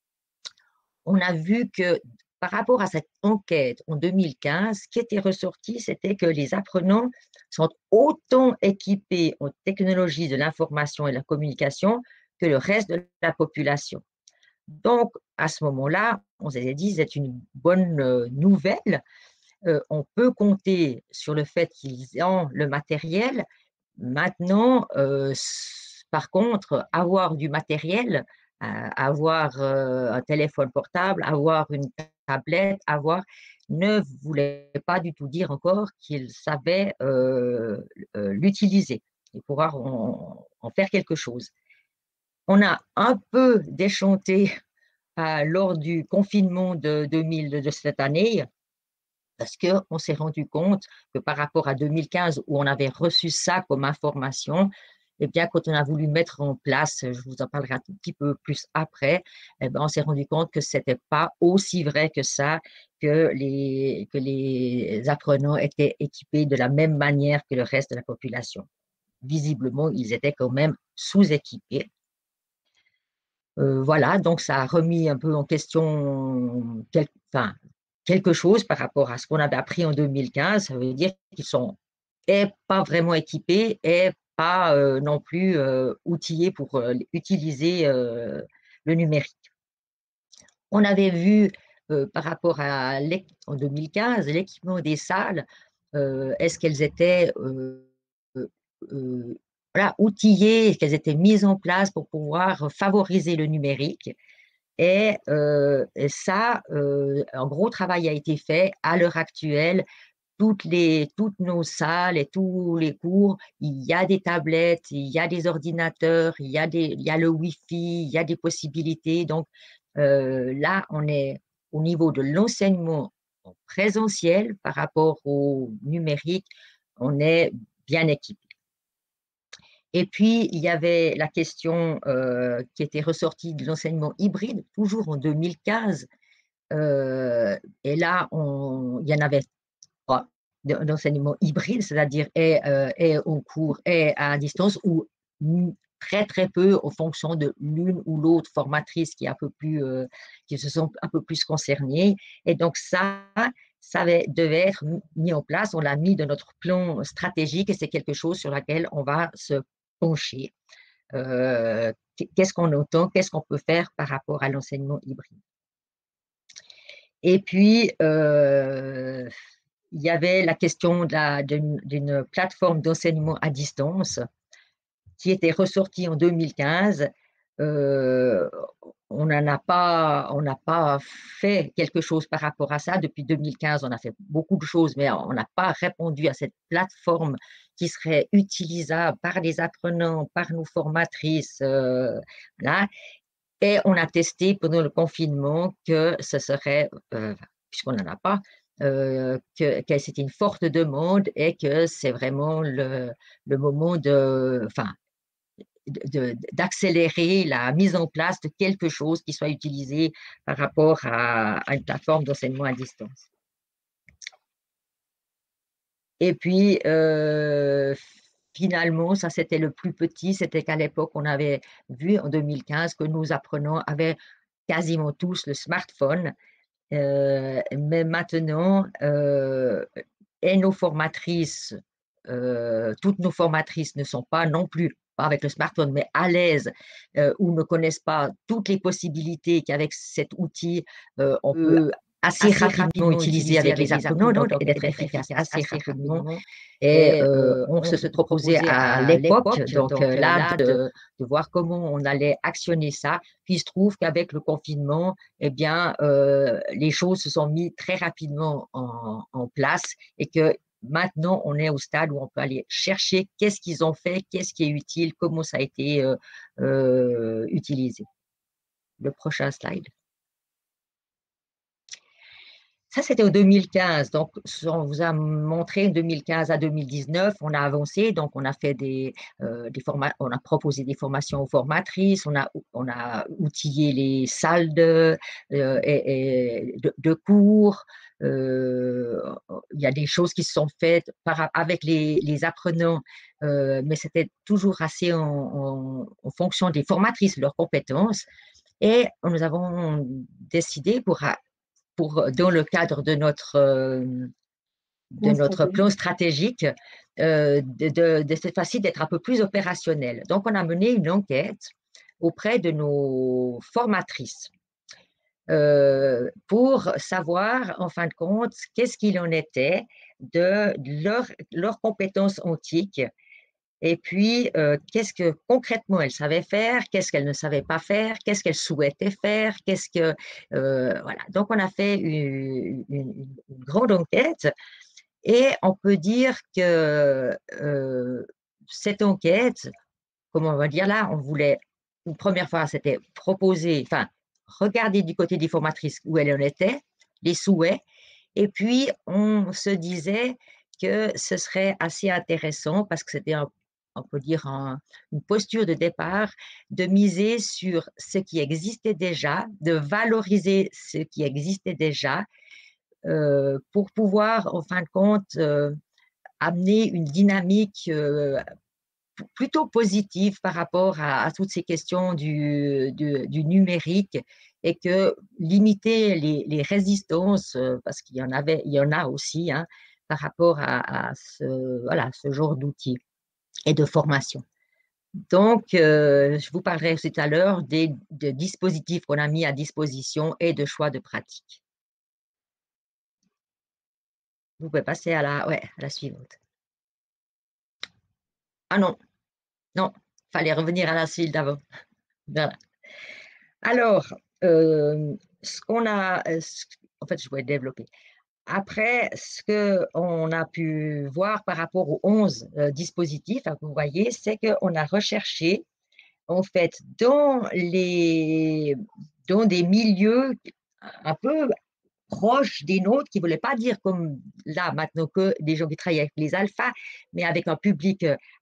D: On a vu que par rapport à cette enquête en deux mille quinze, ce qui était ressorti, c'était que les apprenants sont autant équipés en technologies de l'information et de la communication que le reste de la population. Donc, à ce moment-là, on s'est dit, c'est une bonne nouvelle. Euh, on peut compter sur le fait qu'ils ont le matériel. Maintenant, euh, par contre, avoir du matériel, euh, avoir euh, un téléphone portable, avoir une tablette, avoir, ne voulait pas du tout dire encore qu'ils savaient euh, euh, l'utiliser et pouvoir en, en faire quelque chose. On a un peu déchanté euh, lors du confinement de, deux mille, de cette année, parce qu'on s'est rendu compte que par rapport à deux mille quinze, où on avait reçu ça comme information, eh bien, quand on a voulu mettre en place, je vous en parlerai un tout petit peu plus après, eh bien, on s'est rendu compte que ce n'était pas aussi vrai que ça, que les, que les apprenants étaient équipés de la même manière que le reste de la population. Visiblement, ils étaient quand même sous-équipés. Euh, voilà, donc ça a remis un peu en question quel, enfin, quelque chose par rapport à ce qu'on avait appris en deux mille quinze. Ça veut dire qu'ils sont et pas vraiment équipés et pas euh, non plus euh, outillés pour euh, utiliser euh, le numérique. On avait vu euh, par rapport à en deux mille quinze l'équipement des salles, euh, est-ce qu'elles étaient euh, euh, voilà, outillées, qu'elles étaient mises en place pour pouvoir favoriser le numérique. Et, euh, et ça, euh, un gros travail a été fait. À l'heure actuelle, toutes, les, toutes nos salles et tous les cours, il y a des tablettes, il y a des ordinateurs, il y a, des, il y a le Wi-Fi, il y a des possibilités. Donc euh, là, on est au niveau de l'enseignement présentiel par rapport au numérique, on est bien équipé. Et puis, il y avait la question euh, qui était ressortie de l'enseignement hybride, toujours en deux mille quinze. Euh, et là, on, il y en avait trois d'enseignement hybride, c'est-à-dire et, euh, et au cours et à distance, ou très, très peu en fonction de l'une ou l'autre formatrice qui, est un peu plus, euh, qui se sont un peu plus concernées. Et donc, ça, ça devait être mis en place. On l'a mis dans notre plan stratégique et c'est quelque chose sur lequel on va se pencher. Euh, qu'est-ce qu'on entend, qu'est-ce qu'on peut faire par rapport à l'enseignement hybride. Et puis, euh, il y avait la question d'une plateforme d'enseignement à distance qui était ressortie en deux mille quinze. Euh, on n'a pas, on n'a pas fait quelque chose par rapport à ça. Depuis deux mille quinze, on a fait beaucoup de choses, mais on n'a pas répondu à cette plateforme qui serait utilisable par les apprenants, par nos formatrices. Euh, voilà. Et on a testé pendant le confinement que ce serait, euh, puisqu'on n'en a pas, euh, que, que c'était une forte demande et que c'est vraiment le, le moment de, enfin, d'accélérer la mise en place de quelque chose qui soit utilisé par rapport à, à une plateforme d'enseignement à distance. Et puis, euh, finalement, ça c'était le plus petit, c'était qu'à l'époque, on avait vu en deux mille quinze que nos apprenants avaient quasiment tous le smartphone, euh, mais maintenant, euh, et nos formatrices, euh, toutes nos formatrices ne sont pas non plus, pas avec le smartphone, mais à l'aise, euh, ou ne connaissent pas toutes les possibilités qu'avec cet outil, euh, on peut assez rapidement utilisé avec les apprenants, donc et d'être efficace assez rapidement. Et euh, on se proposait à l'époque, donc euh, là, de, de voir comment on allait actionner ça. Puis il se trouve qu'avec le confinement, eh bien, euh, les choses se sont mises très rapidement en, en place et que maintenant, on est au stade où on peut aller chercher qu'est-ce qu'ils ont fait, qu'est-ce qui est utile, comment ça a été euh, euh, utilisé. Le prochain slide. Ça, c'était en deux mille quinze. Donc, on vous a montré deux mille quinze à deux mille dix-neuf, on a avancé. Donc, on a fait des, euh, des formats, on a proposé des formations aux formatrices, on a, on a outillé les salles de, euh, et, et de, de cours. Euh, il y a des choses qui se sont faites par, avec les, les apprenants, euh, mais c'était toujours assez en, en, en fonction des formatrices, leurs compétences. Et nous avons décidé pour Pour, dans le cadre de notre, de notre plan stratégique, euh, de, de, de cette fois-ci d'être un peu plus opérationnel. Donc, on a mené une enquête auprès de nos formatrices euh, pour savoir, en fin de compte, qu'est-ce qu'il en était de leurs leur compétences antiques. Et puis, euh, qu'est-ce que concrètement elles savaient faire, qu'est-ce qu'elles ne savaient pas faire, qu'est-ce qu'elles souhaitaient faire, qu'est-ce que… Euh, voilà. Donc, on a fait une, une, une grande enquête et on peut dire que euh, cette enquête, comment on va dire là, on voulait, une première fois, c'était proposer, enfin, regarder du côté des formatrices où elles en étaient, les souhaits, et puis on se disait que ce serait assez intéressant parce que c'était un on peut dire un, une posture de départ, de miser sur ce qui existait déjà, de valoriser ce qui existait déjà, euh, pour pouvoir, en fin de compte, euh, amener une dynamique euh, plutôt positive par rapport à, à toutes ces questions du, du, du numérique et que limiter les, les résistances, parce qu'il y en avait, il y en a aussi, hein, par rapport à, à ce, voilà, ce genre d'outils et de formation. Donc, euh, je vous parlerai tout à l'heure des, des dispositifs qu'on a mis à disposition et de choix de pratique. Vous pouvez passer à la, ouais, à la suivante. Ah non, non, il fallait revenir à la suite d'avant. Voilà. Alors, euh, ce qu'on a, ce, en fait, je voulais développer. Après, ce qu'on a pu voir par rapport aux onze euh, dispositifs, hein, vous voyez, c'est qu'on a recherché en fait, dans, les, dans des milieux un peu proches des nôtres, qui ne voulaient pas dire comme là, maintenant, que des gens qui travaillent avec les alphas, mais avec un public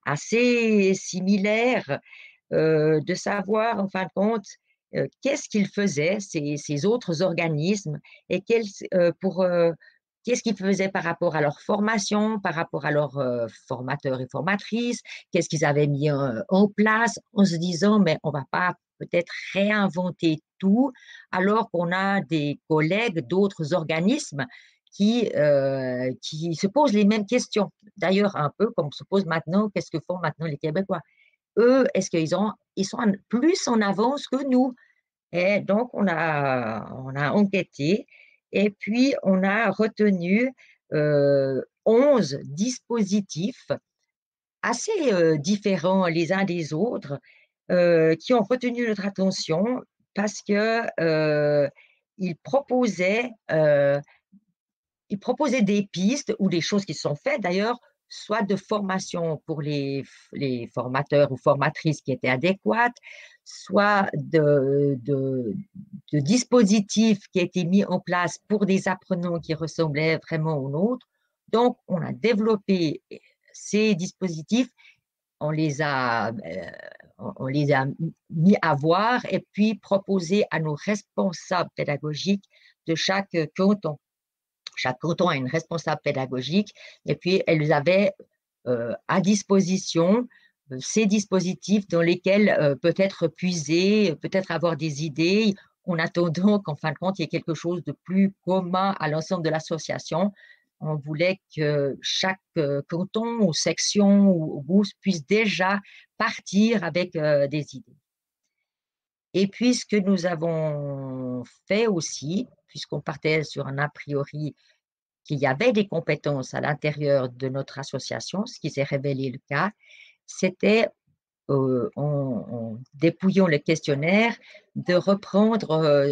D: assez similaire, euh, de savoir, en fin de compte, euh, qu'est-ce qu'ils faisaient, ces, ces autres organismes, et quels, euh, pour… Euh, qu'est-ce qu'ils faisaient par rapport à leur formation, par rapport à leurs euh, formateurs et formatrices, qu'est-ce qu'ils avaient mis en, en place, en se disant, mais on ne va pas peut-être réinventer tout, alors qu'on a des collègues d'autres organismes qui, euh, qui se posent les mêmes questions. D'ailleurs, un peu comme se pose maintenant, qu'est-ce que font maintenant les Québécois? Eux, est-ce qu'ils ont, ils sont plus en avance que nous? Et donc, on a, on a enquêté et puis on a retenu euh, onze dispositifs assez euh, différents les uns des autres euh, qui ont retenu notre attention parce que euh, ils proposaient, euh, ils proposaient des pistes ou des choses qui sont faites d'ailleurs, soit de formation pour les, les formateurs ou formatrices qui étaient adéquates, soit de, de, de dispositifs qui étaient mis en place pour des apprenants qui ressemblaient vraiment aux nôtres. Donc, on a développé ces dispositifs, on les a, euh, on les a mis à voir et puis proposé à nos responsables pédagogiques de chaque canton. Chaque canton a une responsable pédagogique et puis elles avaient euh, à disposition euh, ces dispositifs dans lesquels euh, peut-être puiser, peut-être avoir des idées, en attendant qu'en fin de compte, il y ait quelque chose de plus commun à l'ensemble de l'association. On voulait que chaque euh, canton ou section ou bourse puisse déjà partir avec euh, des idées. Et puis, ce que nous avons fait aussi, puisqu'on partait sur un a priori qu'il y avait des compétences à l'intérieur de notre association, ce qui s'est révélé le cas, c'était, euh, en, en dépouillant le questionnaire, de reprendre euh,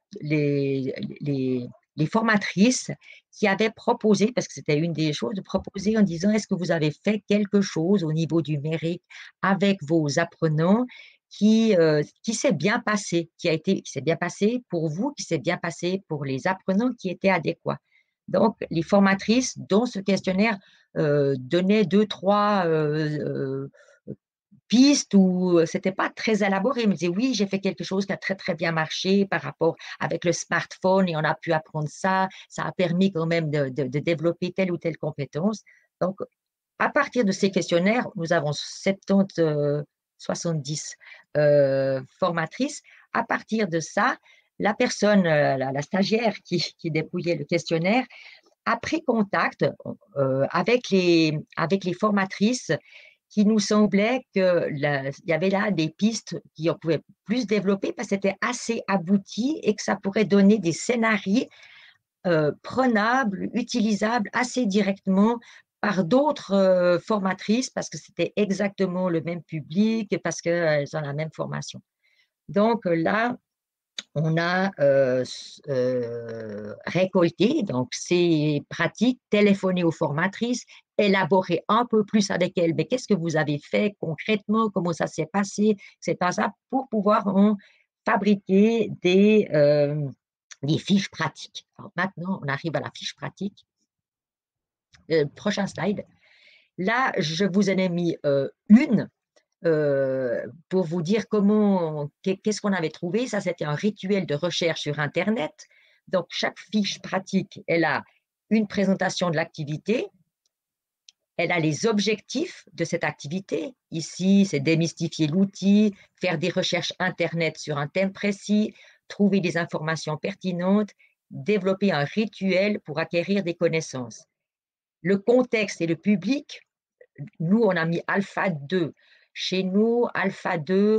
D: les, les, les formatrices qui avaient proposé, parce que c'était une des choses, de proposer en disant, est-ce que vous avez fait quelque chose au niveau du numérique avec vos apprenants qui, euh, qui s'est bien passé, qui a été, qui s'est bien passé pour vous, qui s'est bien passé pour les apprenants qui étaient adéquats. Donc, les formatrices, dans ce questionnaire, euh, donnaient deux, trois euh, euh, pistes où ce n'était pas très élaboré. Ils me disaient, oui, j'ai fait quelque chose qui a très, très bien marché par rapport avec le smartphone et on a pu apprendre ça. Ça a permis quand même de, de, de développer telle ou telle compétence. Donc, à partir de ces questionnaires, nous avons soixante-dix, euh, soixante-dix euh, formatrices. À partir de ça, la personne, la, la stagiaire qui, qui dépouillait le questionnaire, a pris contact euh, avec, les, avec les formatrices qui nous semblait qu'il y avait là des pistes qui on pouvait plus développer parce que c'était assez abouti et que ça pourrait donner des scénarios euh, prenables, utilisables assez directement par d'autres euh, formatrices parce que c'était exactement le même public, parce qu'elles ont la même formation. Donc là, on a euh, euh, récolté donc, ces pratiques, téléphoné aux formatrices, élaboré un peu plus avec elles. Mais qu'est-ce que vous avez fait concrètement? Comment ça s'est passé? C'est pas ça pour pouvoir en fabriquer des, euh, des fiches pratiques. Alors maintenant, on arrive à la fiche pratique. Euh, prochain slide. Là, je vous en ai mis euh, une. Euh, pour vous dire comment, qu'est-ce qu'on avait trouvé. Ça, c'était un rituel de recherche sur Internet. Donc, chaque fiche pratique, elle a une présentation de l'activité, elle a les objectifs de cette activité. Ici, c'est démystifier l'outil, faire des recherches Internet sur un thème précis, trouver des informations pertinentes, développer un rituel pour acquérir des connaissances. Le contexte et le public, nous, on a mis alpha deux. Chez nous, alpha deux,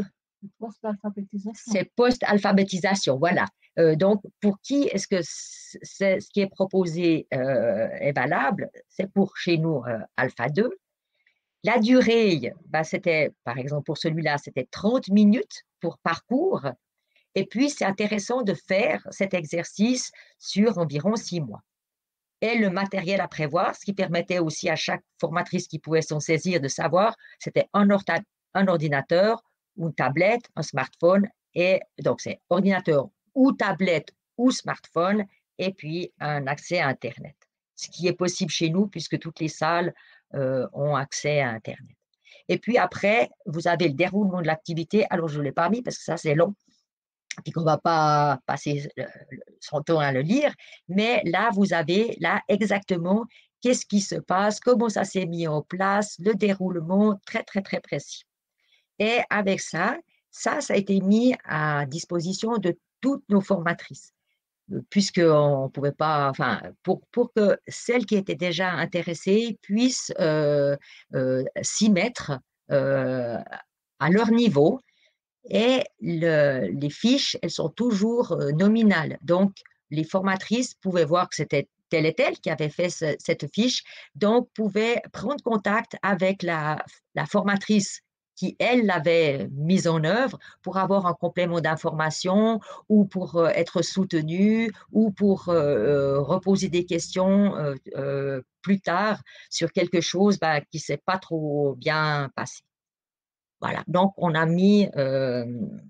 D: c'est post-alphabétisation. Voilà. Euh, donc, pour qui est-ce que c'est, ce qui est proposé euh, est valable? C'est pour chez nous euh, alpha deux. La durée, bah, c'était, par exemple, pour celui-là, c'était trente minutes pour parcours. Et puis, c'est intéressant de faire cet exercice sur environ six mois. Et le matériel à prévoir, ce qui permettait aussi à chaque formatrice qui pouvait s'en saisir de savoir, c'était un, un ordinateur, une tablette, un smartphone, et donc c'est ordinateur ou tablette ou smartphone, et puis un accès à Internet. Ce qui est possible chez nous, puisque toutes les salles euh, ont accès à Internet. Et puis après, vous avez le déroulement de l'activité. Alors, je ne l'ai pas mis parce que ça, c'est long. Puis qu'on ne va pas passer son temps à le lire, mais là, vous avez là exactement qu'est-ce qui se passe, comment ça s'est mis en place, le déroulement très, très, très précis. Et avec ça, ça, ça a été mis à disposition de toutes nos formatrices, puisqu'on ne pouvait pas, enfin, pour, pour que celles qui étaient déjà intéressées puissent euh, euh, s'y mettre euh, à leur niveau. Et le, les fiches, elles sont toujours euh, nominales. Donc, les formatrices pouvaient voir que c'était telle et telle qui avait fait ce, cette fiche, donc pouvaient prendre contact avec la, la formatrice qui, elle, l'avait mise en œuvre pour avoir un complément d'information ou pour euh, être soutenue ou pour euh, reposer des questions euh, euh, plus tard sur quelque chose bah, qui ne s'est pas trop bien passé. Voilà, donc on a mis euh,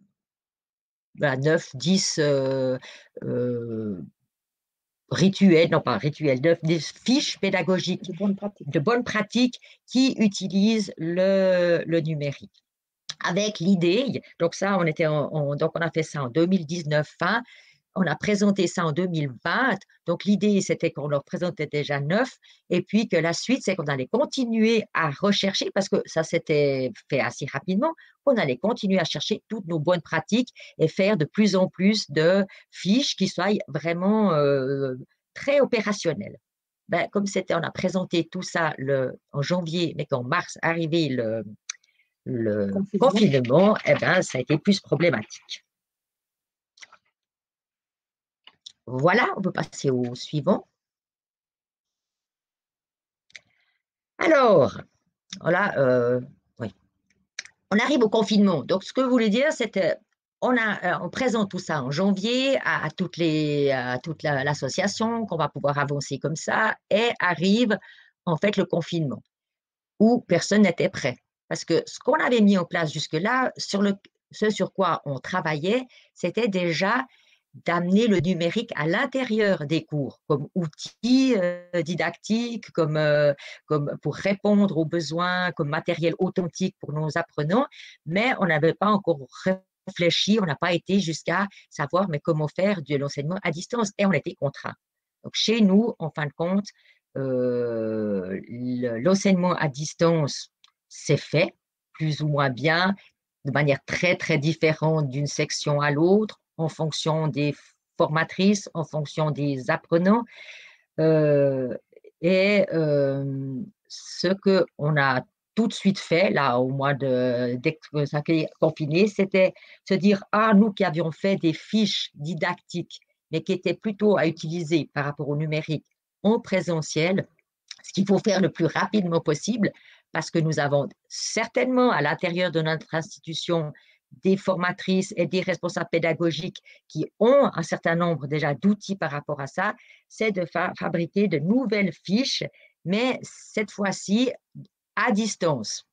D: neuf, dix euh, euh, rituels, non pas rituels, neuf, dix fiches pédagogiques
C: De bonnes pratiques,
D: de bonnes pratiques qui utilisent le, le numérique. Avec l'idée, donc ça, on, était en, on, donc on a fait ça en deux mille dix-neuf, fin, on a présenté ça en deux mille vingt, donc l'idée c'était qu'on leur présentait déjà neuf, et puis que la suite c'est qu'on allait continuer à rechercher, parce que ça s'était fait assez rapidement, qu'on allait continuer à chercher toutes nos bonnes pratiques et faire de plus en plus de fiches qui soient vraiment euh, très opérationnelles. Ben, comme c'était, on a présenté tout ça le, en janvier, mais qu'en mars arrivait le, le confinement, confinement eh ben, ça a été plus problématique. Voilà, on peut passer au suivant. Alors, voilà, euh, oui. On arrive au confinement. Donc, ce que je voulais dire, c'est qu'on a, on présente tout ça en janvier à, à toutes les, à toute la- l'association, qu'on va pouvoir avancer comme ça, et arrive en fait le confinement, où personne n'était prêt. Parce que ce qu'on avait mis en place jusque-là, sur le, ce sur quoi on travaillait, c'était déjà d'amener le numérique à l'intérieur des cours, comme outil euh, didactique, comme, euh, comme pour répondre aux besoins, comme matériel authentique pour nos apprenants, mais on n'avait pas encore réfléchi, on n'a pas été jusqu'à savoir mais comment faire de l'enseignement à distance, et on était contraint. Donc chez nous, en fin de compte, euh, l'enseignement à distance, c'est fait, plus ou moins bien, de manière très, très différente d'une section à l'autre, en fonction des formatrices, en fonction des apprenants. Euh, et euh, ce qu'on a tout de suite fait, là, au mois de, dès que ça a été confiné, c'était se dire, ah, nous qui avions fait des fiches didactiques, mais qui étaient plutôt à utiliser par rapport au numérique en présentiel, ce qu'il faut faire le plus rapidement possible, parce que nous avons certainement à l'intérieur de notre institution des formatrices et des responsables pédagogiques qui ont un certain nombre déjà d'outils par rapport à ça, c'est de fa fabriquer de nouvelles fiches, mais cette fois-ci à distance,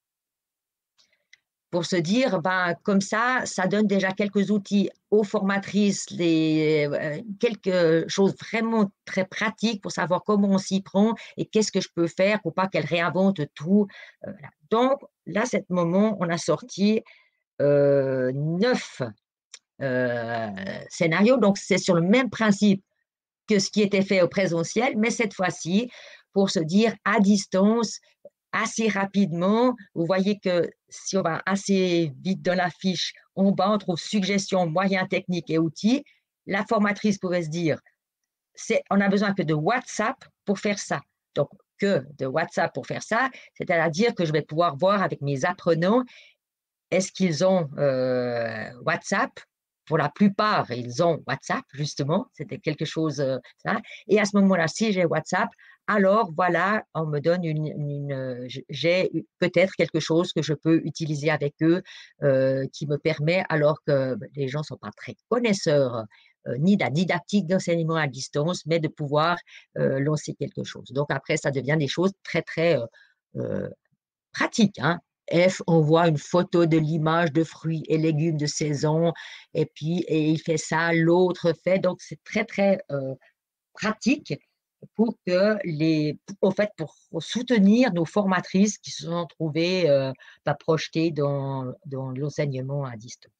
D: pour se dire, ben, comme ça, ça donne déjà quelques outils aux formatrices, les, euh, quelque chose vraiment très pratique pour savoir comment on s'y prend et qu'est-ce que je peux faire pour pas qu'elles réinventent tout. Euh, voilà. Donc, là, à ce moment, on a sorti euh, neuf euh, scénarios. Donc, c'est sur le même principe que ce qui était fait au présentiel, mais cette fois-ci, pour se dire à distance, assez rapidement. Vous voyez que si on va assez vite dans la fiche, en bas, on trouve suggestions, moyens techniques et outils. La formatrice pourrait se dire, on a besoin que de WhatsApp pour faire ça. Donc, que de WhatsApp pour faire ça, c'est-à-dire que je vais pouvoir voir avec mes apprenants, est-ce qu'ils ont euh, WhatsApp? Pour la plupart, ils ont WhatsApp, justement. C'était quelque chose, euh, ça. Et à ce moment-là, si j'ai WhatsApp, alors voilà, on me donne une, une j'ai peut-être quelque chose que je peux utiliser avec eux, euh, qui me permet, alors que les gens ne sont pas très connaisseurs, euh, ni de la didactique d'enseignement à distance, mais de pouvoir euh, lancer quelque chose. Donc après, ça devient des choses très, très euh, euh, pratiques, hein. F envoie une photo de l'image de fruits et légumes de saison, et puis et il fait ça, l'autre fait. Donc, c'est très, très euh, pratique pour que les, au fait, pour soutenir nos formatrices qui se sont trouvées euh, pas projetées dans, dans l'enseignement à distance.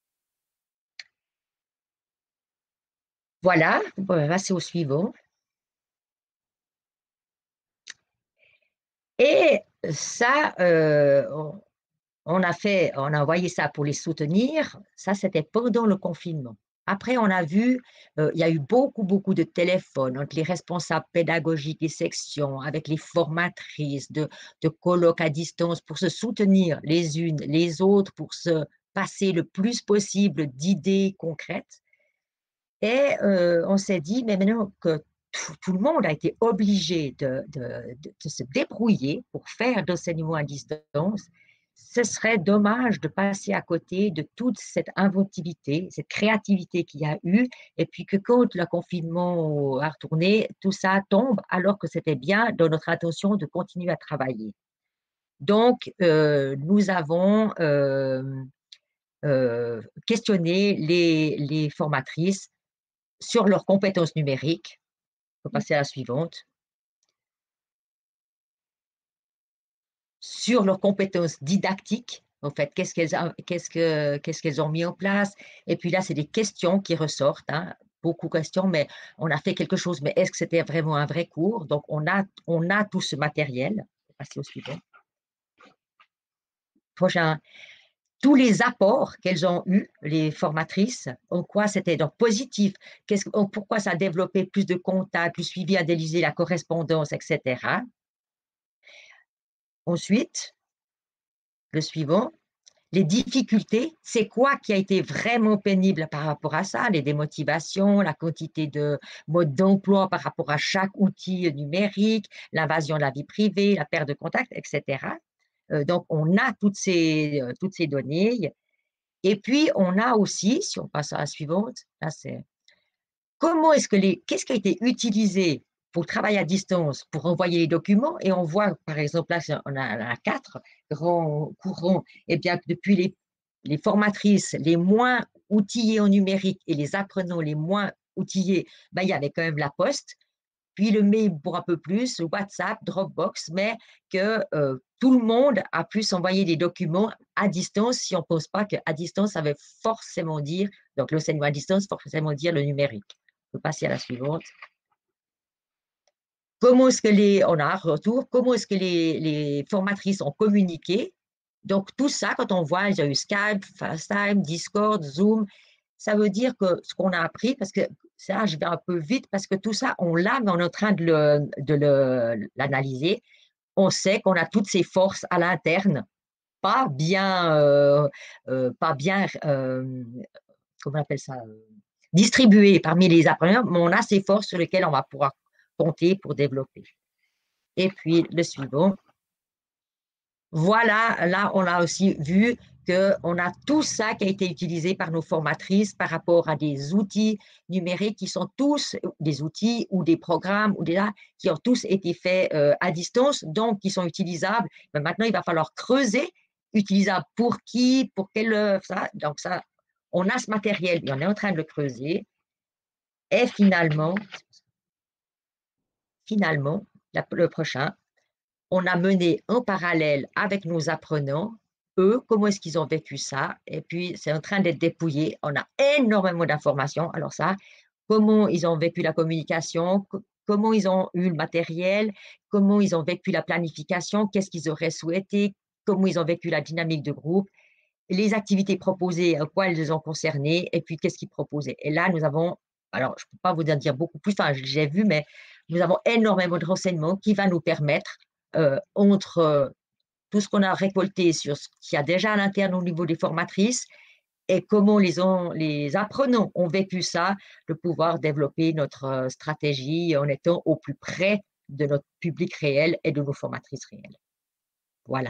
D: Voilà, on va passer au suivant. Et ça, euh, on, on a fait, on a envoyé ça pour les soutenir. Ça, c'était pendant le confinement. Après, on a vu, euh, il y a eu beaucoup, beaucoup de téléphones entre les responsables pédagogiques des sections, avec les formatrices, de, de colloques à distance pour se soutenir les unes, les autres, pour se passer le plus possible d'idées concrètes. Et euh, on s'est dit, mais maintenant que tout, tout, le monde a été obligé de, de, de, de se débrouiller pour faire d'enseignement à distance, ce serait dommage de passer à côté de toute cette inventivité, cette créativité qu'il y a eu, et puis que quand le confinement a retourné, tout ça tombe alors que c'était bien dans notre intention de continuer à travailler. Donc, euh, nous avons euh, euh, questionné les, les formatrices sur leurs compétences numériques. On va passer à la suivante. Sur leurs compétences didactiques, en fait, qu'est-ce qu'elles qu'est-ce que, qu'est-ce qu'elles ont mis en place. Et puis là, c'est des questions qui ressortent, hein, beaucoup de questions, mais on a fait quelque chose, mais est-ce que c'était vraiment un vrai cours? Donc, on a, on a tout ce matériel. On va passer au suivant. Prochain. Tous les apports qu'elles ont eus, les formatrices, en quoi c'était donc positif, qu'est-ce, pourquoi ça a développé plus de contacts, plus suivi, analysé la correspondance, et cetera. Ensuite, le suivant, les difficultés, c'est quoi qui a été vraiment pénible par rapport à ça, les démotivations, la quantité de modes d'emploi par rapport à chaque outil numérique, l'invasion de la vie privée, la perte de contact, et cetera. Euh, donc, on a toutes ces, euh, toutes ces données. Et puis, on a aussi, si on passe à la suivante, là, c'est comment est-ce que les, qu'est-ce qui a été utilisé pour travailler à distance, pour envoyer les documents, et on voit, par exemple, là, on a, on a quatre grands courants, et bien que depuis les, les formatrices les moins outillées en numérique et les apprenants les moins outillés, ben, il y avait quand même la poste, puis le mail pour un peu plus, le WhatsApp, Dropbox, mais que euh, tout le monde a pu s'envoyer des documents à distance, si on ne pense pas qu'à distance, ça veut forcément dire, donc l'enseignement à distance, forcément dire le numérique. On peut passer à la suivante. Comment est-ce que les, on a un retour, comment est-ce que les, les formatrices ont communiqué? Donc, tout ça, quand on voit, il y a eu Skype, FaceTime, Discord, Zoom, ça veut dire que ce qu'on a appris, parce que ça, je vais un peu vite, parce que tout ça, on l'a, mais on est en train de le, de le, l'analyser. On sait qu'on a toutes ces forces à l'interne, pas bien, euh, euh, pas bien, euh, comment on appelle ça, euh, distribuées parmi les apprenants, mais on a ces forces sur lesquelles on va pouvoir compter pour développer. Et puis, le suivant. Voilà, là, on a aussi vu qu'on a tout ça qui a été utilisé par nos formatrices par rapport à des outils numériques qui sont tous des outils ou des programmes ou des, qui ont tous été faits euh, à distance, donc qui sont utilisables. Mais maintenant, il va falloir creuser, utilisables pour qui, pour quelle ça. Donc, ça, on a ce matériel et on est en train de le creuser. Et finalement, finalement, la, le prochain, on a mené en parallèle avec nos apprenants, eux, comment est-ce qu'ils ont vécu ça, et puis c'est en train d'être dépouillé. On a énormément d'informations. Alors ça, comment ils ont vécu la communication, comment ils ont eu le matériel, comment ils ont vécu la planification, qu'est-ce qu'ils auraient souhaité, comment ils ont vécu la dynamique de groupe, les activités proposées, à quoi elles les ont concernées, et puis qu'est-ce qu'ils proposaient. Et là, nous avons, alors je ne peux pas vous en dire beaucoup plus, enfin, j'ai vu, mais nous avons énormément de renseignements qui va nous permettre, euh, entre euh, tout ce qu'on a récolté sur ce qu'il y a déjà à l'interne au niveau des formatrices et comment les, ont, les apprenants ont vécu ça, de pouvoir développer notre euh, stratégie en étant au plus près de notre public réel et de nos formatrices réelles. Voilà.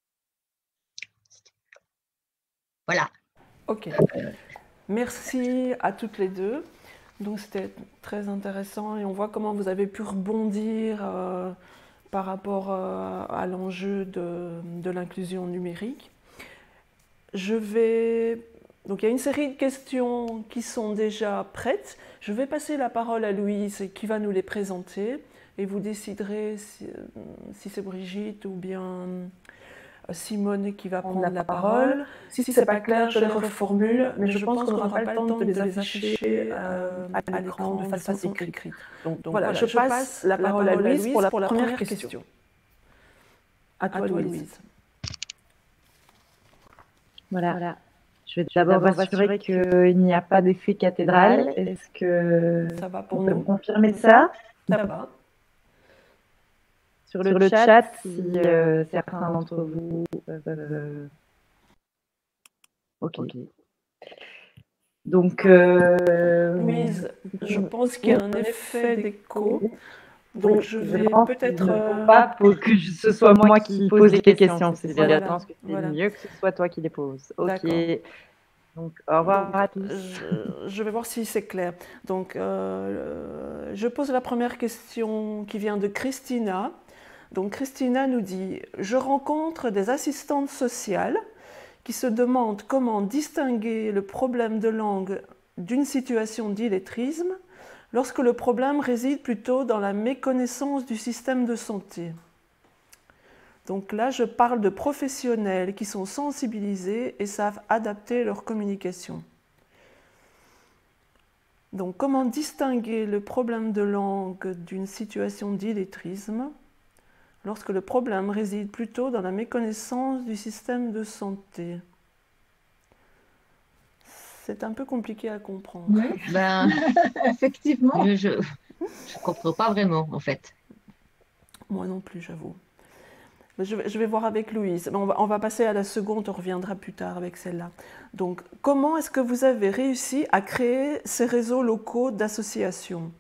D: Voilà.
A: Ok. Merci à toutes les deux. Donc c'était très intéressant et on voit comment vous avez pu rebondir euh, par rapport euh, à l'enjeu de, de l'inclusion numérique. Je vais... Donc il y a une série de questions qui sont déjà prêtes. Je vais passer la parole à Louise qui va nous les présenter et vous déciderez si, si c'est Brigitte ou bien Simone qui va prendre la parole. Si ce n'est pas clair, je les reformule, mais je pense qu'on n'aura pas le temps de les afficher euh, à l'écran de façon écrite. Donc, donc voilà, je passe la parole à Louise pour la première question. À toi, Louise.
B: Voilà. voilà. Je vais d'abord m'assurer qu'il n'y a pas d'effet cathédrale. Est-ce que
A: ça va pour
B: on
A: nous
B: peut me confirmer ça?
A: Ça va.
B: Sur le, Sur le chat, chat, si euh, certains d'entre vous peuvent... Euh... Ok. okay. Donc, euh...
A: Louise, je pense qu'il y a un effet d'écho. Donc, oui, je vais peut-être...
B: Euh... pas pour que ce soit moi qui pose les questions. C'est
A: voilà,
B: je pense que c'est
A: voilà.
B: mieux que ce soit toi qui les poses. Ok. Donc, au revoir
A: Donc,
B: à tous.
A: Je, je vais voir si c'est clair. Donc, euh, je pose la première question qui vient de Christina. Donc, Christina nous dit « Je rencontre des assistantes sociales qui se demandent comment distinguer le problème de langue d'une situation d'illettrisme lorsque le problème réside plutôt dans la méconnaissance du système de santé. » Donc là, je parle de professionnels qui sont sensibilisés et savent adapter leur communication. Donc, comment distinguer le problème de langue d'une situation d'illettrisme lorsque le problème réside plutôt dans la méconnaissance du système de santé? C'est un peu compliqué à comprendre.
C: Oui, ben, effectivement.
D: Je ne comprends pas vraiment, en fait.
A: Moi non plus, j'avoue. Je vais, je vais voir avec Louise. On va, on va passer à la seconde, on reviendra plus tard avec celle-là. Donc, comment est-ce que vous avez réussi à créer ces réseaux locaux d'associations?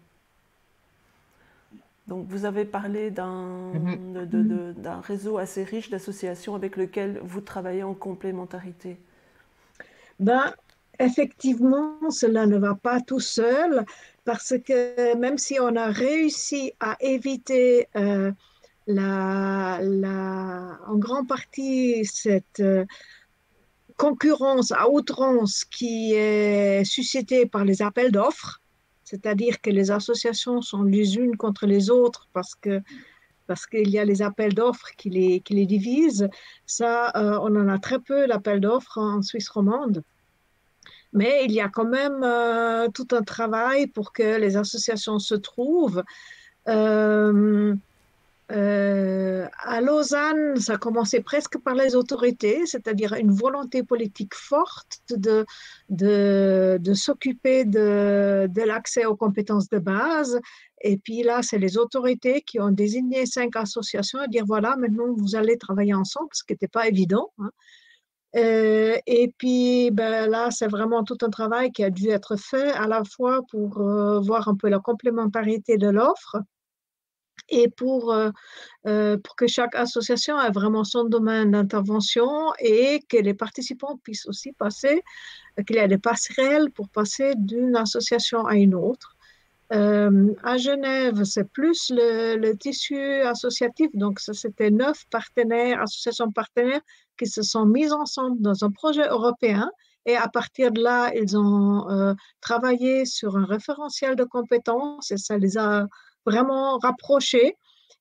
A: Donc, vous avez parlé d'un
D: Mhm.
A: de- de- de- d'un réseau assez riche d'associations avec lequel vous travaillez en complémentarité.
C: Ben, effectivement, cela ne va pas tout seul parce que même si on a réussi à éviter euh, la, la- en grande partie cette euh, concurrence à outrance qui est suscitée par les appels d'offres, c'est-à-dire que les associations sont les unes contre les autres parce que parce qu'il y a les appels d'offres qui les, qui les divisent. Ça, euh, on en a très peu l'appel d'offres en Suisse romande. Mais il y a quand même euh, tout un travail pour que les associations se trouvent. Euh, euh, à Lausanne, ça a commencé presque par les autorités, c'est-à-dire une volonté politique forte de, de, de s'occuper de, de l'accès aux compétences de base. Et puis là, c'est les autorités qui ont désigné cinq associations et dire voilà, maintenant vous allez travailler ensemble, ce qui n'était pas évident, hein. Euh, et puis ben, là, c'est vraiment tout un travail qui a dû être fait à la fois pour euh, voir un peu la complémentarité de l'offre et pour, euh, euh, pour que chaque association ait vraiment son domaine d'intervention et que les participants puissent aussi passer, euh, qu'il y ait des passerelles pour passer d'une association à une autre. Euh, à Genève, c'est plus le, le tissu associatif. Donc, ça, c'était neuf partenaires, associations partenaires qui se sont mis ensemble dans un projet européen. Et à partir de là, ils ont euh, travaillé sur un référentiel de compétences et ça les a vraiment rapprochés.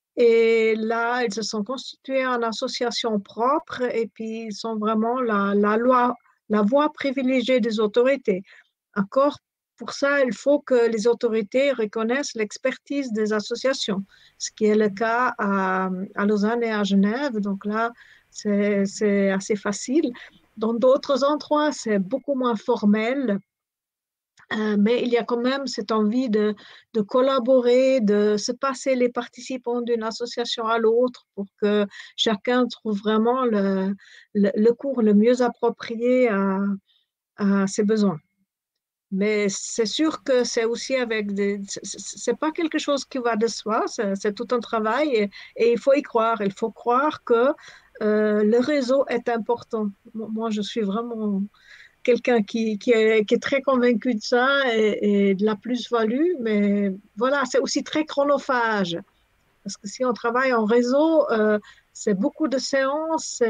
C: Et là, ils se sont constitués en association propre et puis ils sont vraiment la, la loi, la voie privilégiée des autorités. Encore pour ça, il faut que les autorités reconnaissent l'expertise des associations, ce qui est le cas à, à Lausanne et à Genève. Donc là, c'est c'est assez facile. Dans d'autres endroits, c'est beaucoup moins formel. Euh, mais il y a quand même cette envie de, de collaborer, de se passer les participants d'une association à l'autre pour que chacun trouve vraiment le, le, le cours le mieux approprié à, à ses besoins. Mais c'est sûr que c'est aussi avec des... C'est pas quelque chose qui va de soi, c'est c'est tout un travail et, et il faut y croire. Il faut croire que euh, le réseau est important. Moi, je suis vraiment quelqu'un qui, qui, est, qui est très convaincu de ça et, et de la plus-value, mais voilà, c'est aussi très chronophage. Parce que si on travaille en réseau, euh, c'est beaucoup de séances,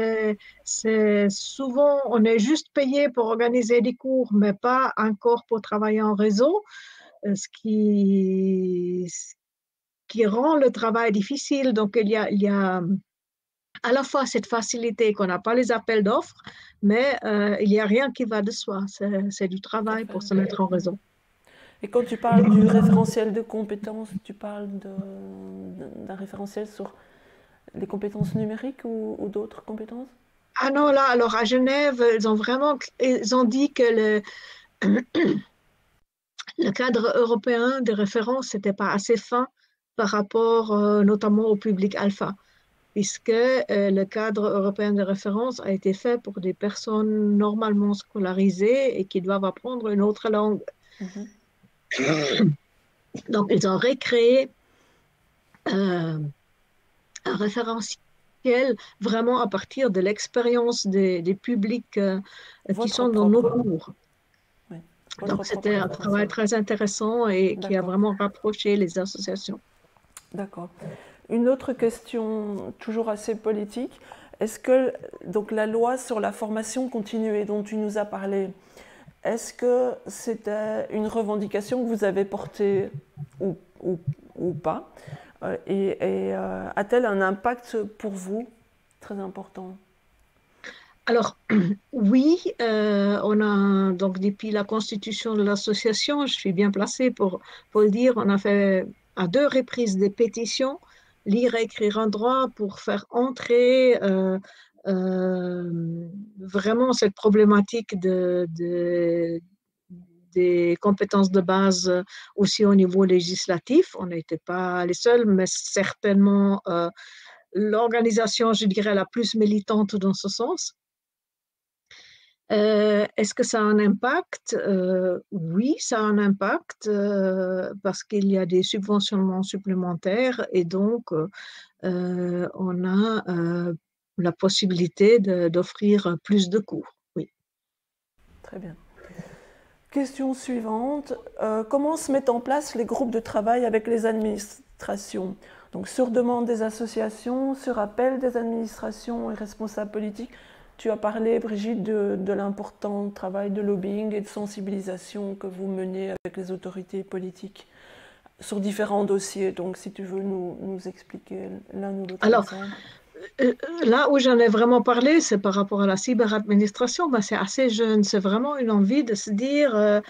C: c'est souvent, on est juste payé pour organiser des cours, mais pas encore pour travailler en réseau, euh, ce qui, ce qui rend le travail difficile. Donc, il y a, il y a à la fois cette facilité qu'on n'a pas les appels d'offres, mais euh, il n'y a rien qui va de soi. C'est du
A: Tout à
C: travail
A: fait.
C: pour se mettre en réseau.
A: Et quand tu parles du référentiel de compétences, tu parles d'un référentiel sur les compétences numériques ou, ou d'autres compétences?
C: Ah non, là, alors à Genève, ils ont vraiment ils ont dit que le, le cadre européen de référence n'était pas assez fin par rapport euh, notamment au public alpha, puisque euh, le cadre européen de référence a été fait pour des personnes normalement scolarisées et qui doivent apprendre une autre langue.
A: Mhm.
C: Donc, ils ont recréé euh, un référentiel vraiment à partir de l'expérience des, des publics euh, qui
A: Votre
C: sont dans nos
A: propre.
C: cours.
A: Oui. Votre
C: Donc,
A: propre
C: c'était un travail
A: référentiel.
C: très intéressant et qui a
A: D'accord.
C: vraiment rapproché les associations.
A: D'accord. Une autre question, toujours assez politique. Est-ce que donc la loi sur la formation continuée dont tu nous as parlé, est-ce que c'était une revendication que vous avez portée ou, ou, ou pas? Euh, Et, et, euh, a-t-elle un impact pour vous très important?
C: Alors, oui, euh, on a donc depuis la constitution de l'association, je suis bien placée pour, pour le dire, on a fait à deux reprises des pétitions, lire et écrire un droit pour faire entrer euh, euh, vraiment cette problématique de, de- des compétences de base aussi au niveau législatif. On n'était pas les seuls, mais certainement euh, l'organisation, je dirais, la plus militante dans ce sens. Euh, est-ce que ça a un impact? Euh, oui, ça a un impact euh, parce qu'il y a des subventionnements supplémentaires et donc euh, on a euh, la possibilité d'offrir plus de cours. Oui.
A: Très bien. Question suivante. Euh, comment se mettent en place les groupes de travail avec les administrations? Donc sur demande des associations, sur appel des administrations et responsables politiques. Tu as parlé, Brigitte, de, de l'important travail de lobbying et de sensibilisation que vous menez avec les autorités politiques sur différents dossiers. Donc, si tu veux nous, nous expliquer l'un ou l'autre
C: Alors,
A: exemple.
C: euh, là où j'en ai vraiment parlé, c'est par rapport à la cyberadministration. Ben, c'est assez jeune. C'est vraiment une envie de se dire, euh,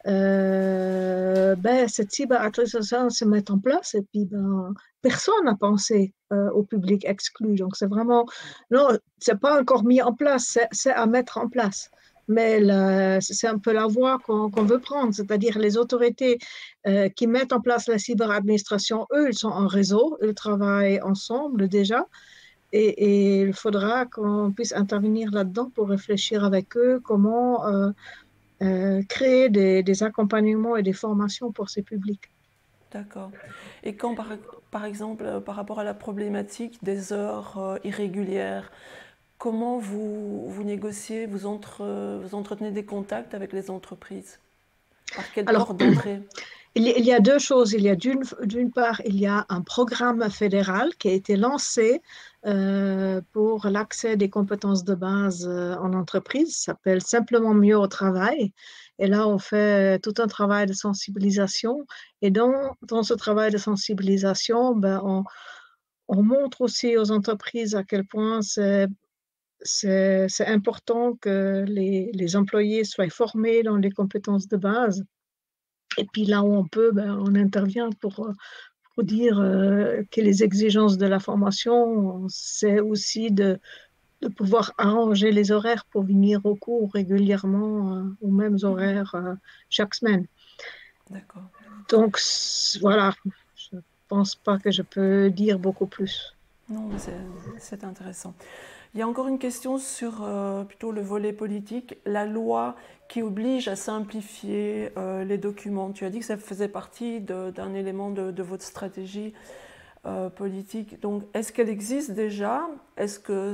C: euh, ben, cette cyberadministration se met en place et puis ben, personne n'a pensé euh, au public exclu. Donc, c'est vraiment, non, c'est pas encore mis en place, c'est à mettre en place. Mais c'est un peu la voie qu'on qu'on veut prendre, c'est-à-dire les autorités euh, qui mettent en place la cyberadministration, eux, ils sont en réseau, ils travaillent ensemble déjà. Et, et il faudra qu'on puisse intervenir là-dedans pour réfléchir avec eux comment euh, euh, créer des, des accompagnements et des formations pour ces publics.
A: D'accord. Et quand, par, par exemple, euh, par rapport à la problématique des heures euh, irrégulières, comment vous, vous négociez, vous, entre, vous entretenez des contacts avec les entreprises? Par quelle
C: Alors,
A: porte d'entrée?
C: Il y a deux choses. Il y a d'une, d'une part, il y a un programme fédéral qui a été lancé euh, pour l'accès des compétences de base euh, en entreprise. Ça s'appelle Simplement mieux au travail. Et là, on fait tout un travail de sensibilisation. Et dans, dans ce travail de sensibilisation, ben, on, on montre aussi aux entreprises à quel point c'est c'est, c'est important que les, les employés soient formés dans les compétences de base. Et puis là où on peut, ben, on intervient pour, pour dire euh, que les exigences de la formation, c'est aussi de, de pouvoir arranger les horaires pour venir au cours régulièrement euh, aux mêmes horaires euh, chaque semaine.
A: D'accord.
C: Donc voilà, je ne pense pas que je peux dire beaucoup plus.
A: Non, mais c'est intéressant. Il y a encore une question sur euh, plutôt le volet politique, la loi qui oblige à simplifier euh, les documents. Tu as dit que ça faisait partie d'un élément de, de votre stratégie euh, politique. Donc, est-ce qu'elle existe déjà? Est-ce que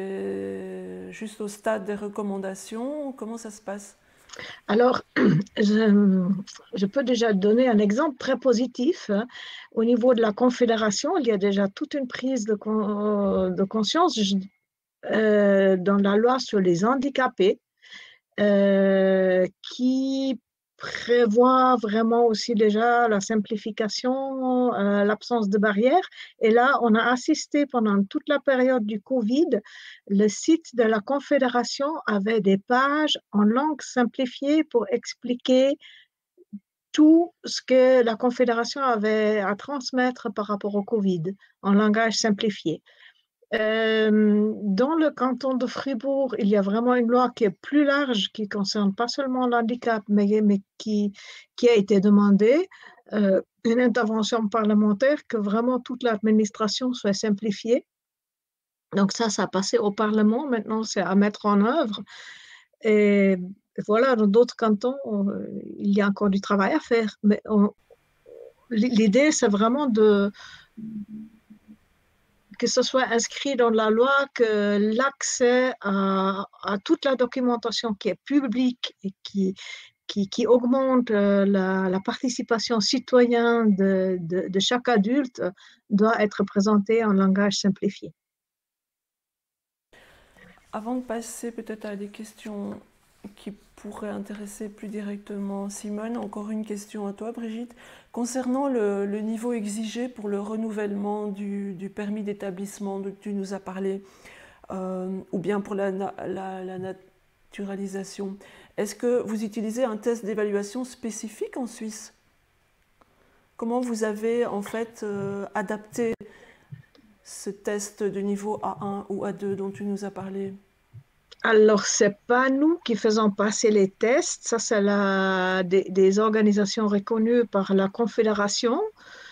A: c'est juste au stade des recommandations? Comment ça se passe?
C: Alors, je, je peux déjà donner un exemple très positif. Au niveau de la Confédération, il y a déjà toute une prise de, de conscience. Je, Euh, dans la loi sur les handicapés euh, qui prévoit vraiment aussi déjà la simplification, euh, l'absence de barrières. Et là, on a assisté pendant toute la période du Covid, le site de la Confédération avait des pages en langue simplifiée pour expliquer tout ce que la Confédération avait à transmettre par rapport au Covid en langage simplifié. Euh, dans le canton de Fribourg, il y a vraiment une loi qui est plus large, qui concerne pas seulement l'handicap, mais, mais qui, qui a été demandée, euh, une intervention parlementaire, que vraiment toute l'administration soit simplifiée. Donc ça, ça a passé au Parlement, maintenant c'est à mettre en œuvre. Et voilà, dans d'autres cantons, on, il y a encore du travail à faire, mais l'idée, c'est vraiment de que ce soit inscrit dans la loi que l'accès à, à toute la documentation qui est publique et qui, qui, qui augmente la, la participation citoyenne de, de, de chaque adulte doit être présenté en langage simplifié.
A: Avant de passer peut-être à des questions qui pourraient intéresser plus directement Simone, encore une question à toi, Brigitte. Concernant le, le niveau exigé pour le renouvellement du, du permis d'établissement dont tu nous as parlé, euh, ou bien pour la, la, la naturalisation, est-ce que vous utilisez un test d'évaluation spécifique en Suisse? Comment vous avez en fait euh, adapté ce test de niveau A un ou A deux dont tu nous as parlé?
C: Alors, ce n'est pas nous qui faisons passer les tests, ça c'est la, des, des organisations reconnues par la Confédération.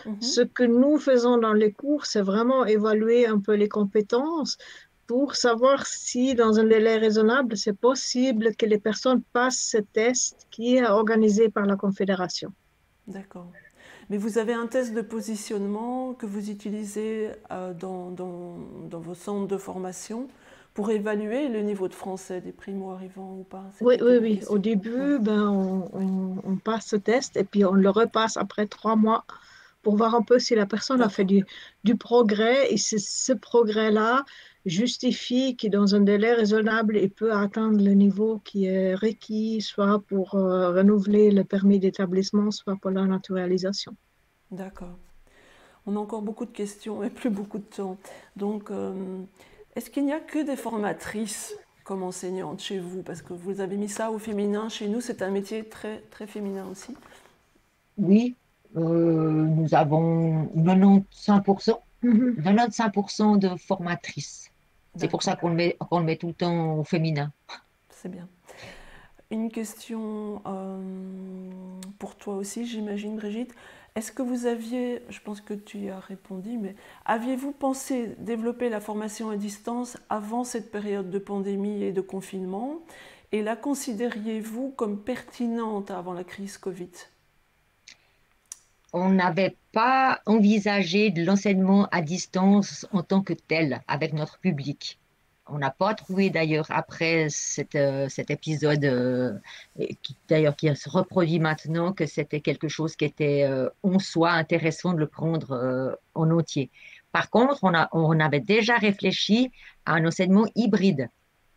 A: Mhm.
C: Ce que nous faisons dans les cours, c'est vraiment évaluer un peu les compétences pour savoir si, dans un délai raisonnable, c'est possible que les personnes passent ce test qui est organisé par la Confédération.
A: D'accord. Mais vous avez un test de positionnement que vous utilisez euh, dans, dans, dans vos centres de formation pour évaluer le niveau de français des primo-arrivants ou pas?
C: Oui,
A: C'était
C: oui,
A: ma
C: oui. Au
A: question. Ouais.
C: début, ben, on, on- on passe ce test et puis on le repasse après trois mois pour voir un peu si la personne a fait
A: D'accord.
C: du, du progrès et si ce progrès-là justifie qu'il, dans un délai raisonnable, il peut atteindre le niveau qui est requis, soit pour euh, renouveler le permis d'établissement, soit pour la naturalisation.
A: D'accord. On a encore beaucoup de questions et plus beaucoup de temps. Donc, euh, est-ce qu'il n'y a que des formatrices comme enseignantes chez vous? Parce que vous avez mis ça au féminin. Chez nous, c'est un métier très, très féminin aussi.
D: Oui, euh, nous avons quatre-vingt-quinze pour cent,
C: Mhm.
D: quatre-vingt-quinze pour cent de formatrices. C'est pour
A: D'accord,
D: ça qu'on le met, qu'on le met tout le temps au féminin.
A: c'est bien. Une question euh, pour toi aussi, j'imagine, Brigitte. Est-ce que vous aviez, je pense que tu y as répondu, mais aviez-vous pensé développer la formation à distance avant cette période de pandémie et de confinement? Et la considériez-vous comme pertinente avant la crise Covid?
D: On n'avait pas envisagé de l'enseignement à distance en tant que tel avec notre public. On n'a pas trouvé d'ailleurs après cet, euh, cet épisode, euh, qui, d'ailleurs qui se reproduit maintenant, que c'était quelque chose qui était euh, en soi intéressant de le prendre euh, en entier. Par contre, on, a, on avait déjà réfléchi à un enseignement hybride.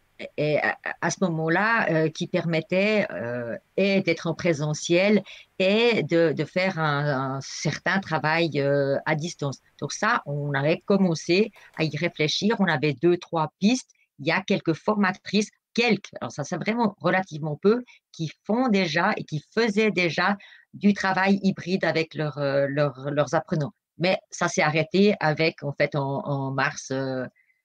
D: Et à, à ce moment-là, euh, qui permettait euh, et d'être en présentiel et de, de faire un, un certain travail euh, à distance. Donc ça, on avait commencé à y réfléchir. On avait deux, trois pistes. Il y a quelques formatrices, quelques, alors ça c'est vraiment relativement peu, qui font déjà et qui faisaient déjà du travail hybride avec leur, euh, leur- leurs apprenants. Mais ça s'est arrêté avec, en fait, en, en mars, euh,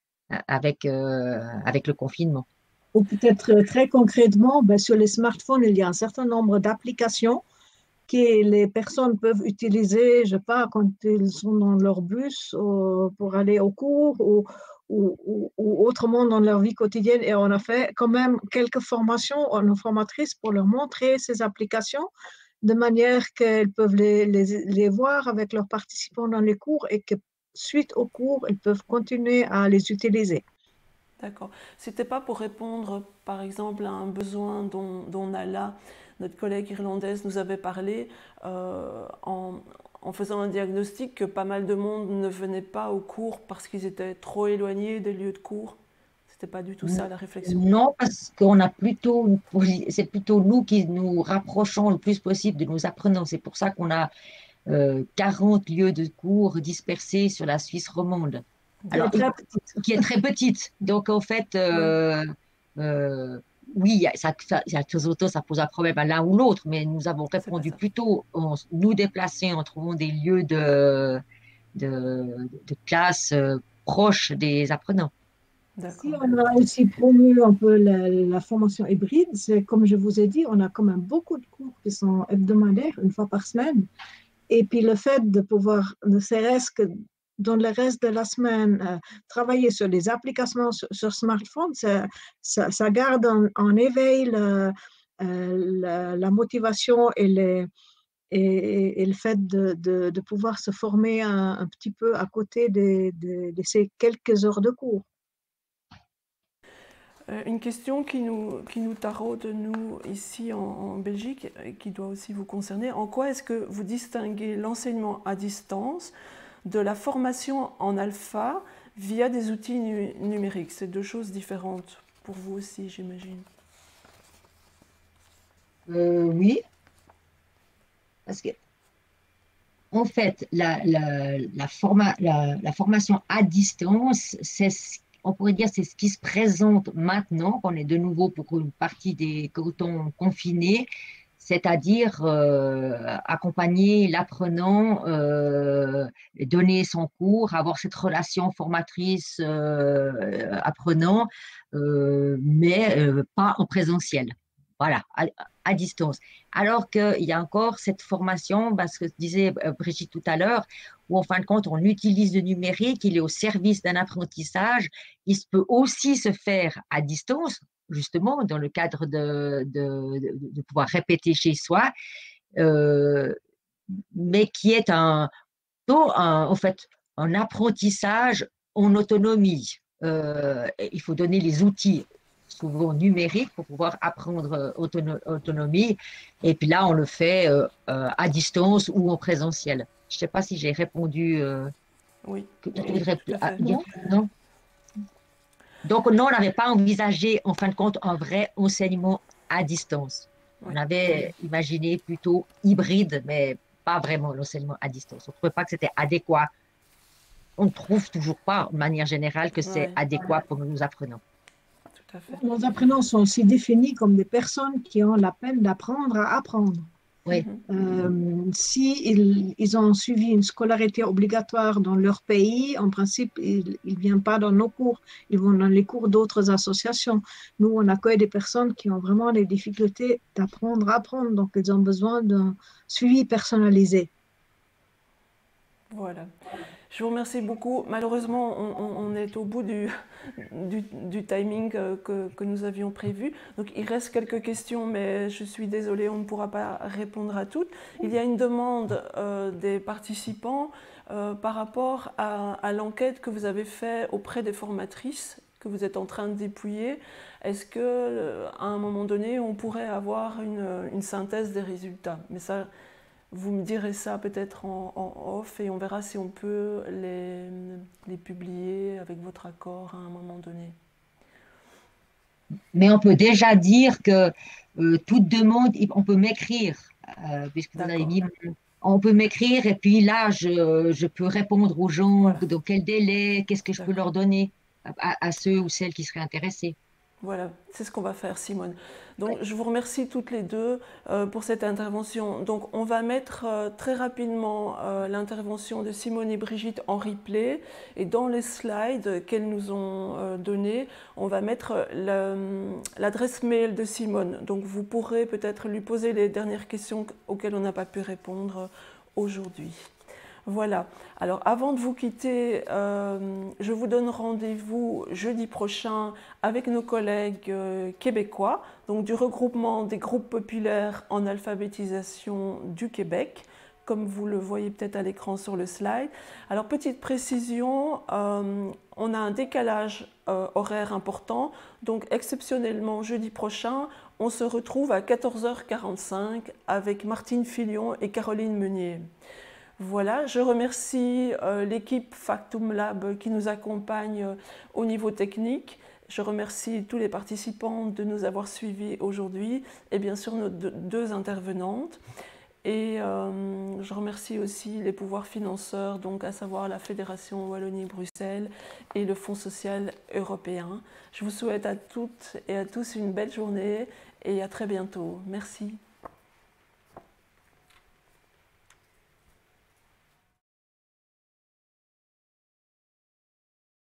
D: avec, euh, avec le confinement.
C: Ou peut-être euh, très concrètement, ben, sur les smartphones, il y a un certain nombre d'applications que les personnes peuvent utiliser, je sais pas, quand ils sont dans leur bus euh, pour aller au cours ou, ou, ou- ou autrement dans leur vie quotidienne. Et on a fait quand même quelques formations à nos formatrices pour leur montrer ces applications de manière qu'elles peuvent les, les, les voir avec leurs participants dans les cours et que suite au cours, elles peuvent continuer à les utiliser.
A: D'accord. C'était pas pour répondre, par exemple, à un besoin dont, dont Nala, notre collègue irlandaise, nous avait parlé euh, en, en faisant un diagnostic que pas mal de monde ne venait pas au cours parce qu'ils étaient trop éloignés des lieux de cours. C'était pas du tout ça la réflexion.
D: Non, parce qu'on a plutôt, une posi- c'est plutôt nous qui nous rapprochons le plus possible de nos apprenants. C'est pour ça qu'on a euh, quarante lieux de cours dispersés sur la Suisse romande.
C: Qui est
D: Alors,
C: très petite.
D: qui est très petite. Donc, en fait,
A: Oui,
D: euh, euh, oui, il y a- ça, ça, il y a de temps en temps, ça pose un problème à l'un ou l'autre, mais nous avons
A: c'est pas
D: répondu
A: ça.
D: plutôt en s- nous déplacer en trouvant des lieux de, de, de classe euh, proches des apprenants.
C: Si
A: D'accord.
C: on a aussi promu un peu la, la formation hybride, c'est comme je vous ai dit, on a quand même beaucoup de cours qui sont hebdomadaires, une fois par semaine. Et puis le fait de pouvoir, ne serait-ce que dans le reste de la semaine, euh, travailler sur des applications sur, sur smartphone, ça, ça, ça garde en, en éveil le- euh, la, la motivation et, les, et, et le fait de, de, de pouvoir se former un, un petit peu à côté de, de, de ces quelques heures de cours.
A: Euh, Une question qui nous, qui nous taraude, nous, ici en, en Belgique, et qui doit aussi vous concerner. En quoi est-ce que vous distinguez l'enseignement à distance de la formation en alpha via des outils nu- numériques? C'est deux choses différentes pour vous aussi, j'imagine.
D: Euh, oui, parce que en fait, la, la, la, forma- la, la formation à distance, c'est, ce- on pourrait dire, c'est ce qui se présente maintenant, qu'on est de nouveau pour une partie des cantons confinés, c'est-à-dire euh, accompagner l'apprenant, euh, donner son cours, avoir cette relation formatrice-apprenant, euh, mais euh, pas en présentiel. Voilà. à distance. Alors qu'il y a encore cette formation, parce que disait Brigitte tout à l'heure, où en fin de compte, on utilise le numérique, il est au service d'un apprentissage. Il peut aussi se faire à distance, justement, dans le cadre de, de, de, de pouvoir répéter chez soi, euh, mais qui est un, un, en fait, un apprentissage en autonomie. Euh, il faut donner les outils souvent numériques pour pouvoir apprendre autono autonomie. Et puis là, on le fait euh, à distance ou en présentiel. Je ne sais pas si j'ai répondu. Euh,
A: oui.
D: que tu voudrais
A: à
D: dire, non? Donc, non, on n'avait pas envisagé, en fin de compte, un vrai enseignement à distance. Oui. On avait imaginé plutôt hybride, mais pas vraiment l'enseignement à distance. On ne trouvait pas que c'était adéquat. On ne trouve toujours pas, de manière générale, que c'est ouais. adéquat pour nos apprenants.
C: Tout à fait. Nos apprenants sont aussi définis comme des personnes qui ont la peine d'apprendre à apprendre.
D: Oui.
C: Euh, si ils, ils ont suivi une scolarité obligatoire dans leur pays, en principe, ils ne viennent pas dans nos cours, ils vont dans les cours d'autres associations. Nous, on accueille des personnes qui ont vraiment des difficultés d'apprendre à apprendre, donc ils ont besoin d'un suivi personnalisé.
A: Voilà. Je vous remercie beaucoup. Malheureusement, on, on est au bout du, du, du timing que, que nous avions prévu. Donc, il reste quelques questions, mais je suis désolée, on ne pourra pas répondre à toutes. Il y a une demande euh, des participants euh, par rapport à, à l'enquête que vous avez faite auprès des formatrices que vous êtes en train de dépouiller. Est-ce qu'à un moment donné, on pourrait avoir une, une synthèse des résultats? Mais ça, vous me direz ça peut-être en, en off et on verra si on peut les, les publier avec votre accord à un moment donné.
D: Mais on peut déjà dire que euh, toute demande, on peut m'écrire, euh, puisque vous avez mis, on peut m'écrire et puis là, je, je peux répondre aux gens, voilà. Dans quel délai, qu'est-ce que je peux leur donner à, à ceux ou celles qui seraient intéressés.
A: Voilà, c'est ce qu'on va faire, Simone. Donc, je vous remercie toutes les deux euh, pour cette intervention. Donc, on va mettre euh, très rapidement euh, l'intervention de Simone et Brigitte en replay. Et dans les slides qu'elles nous ont euh, donnés, on va mettre l'adresse mail de Simone. Donc, vous pourrez peut-être lui poser les dernières questions auxquelles on n'a pas pu répondre aujourd'hui. Voilà. Alors, avant de vous quitter, euh, je vous donne rendez-vous jeudi prochain avec nos collègues euh, québécois, donc du regroupement des groupes populaires en alphabétisation du Québec, comme vous le voyez peut-être à l'écran sur le slide. Alors, petite précision, euh, on a un décalage euh, horaire important, donc exceptionnellement jeudi prochain, on se retrouve à quatorze heures quarante-cinq avec Martine Filion et Caroline Meunier. Voilà, je remercie euh, l'équipe Factum Lab qui nous accompagne euh, au niveau technique. Je remercie tous les participants de nous avoir suivis aujourd'hui et bien sûr nos deux, deux intervenantes. Et euh, je remercie aussi les pouvoirs financeurs, donc à savoir la Fédération Wallonie-Bruxelles et le Fonds social européen. Je vous souhaite à toutes et à tous une belle journée et à très bientôt. Merci.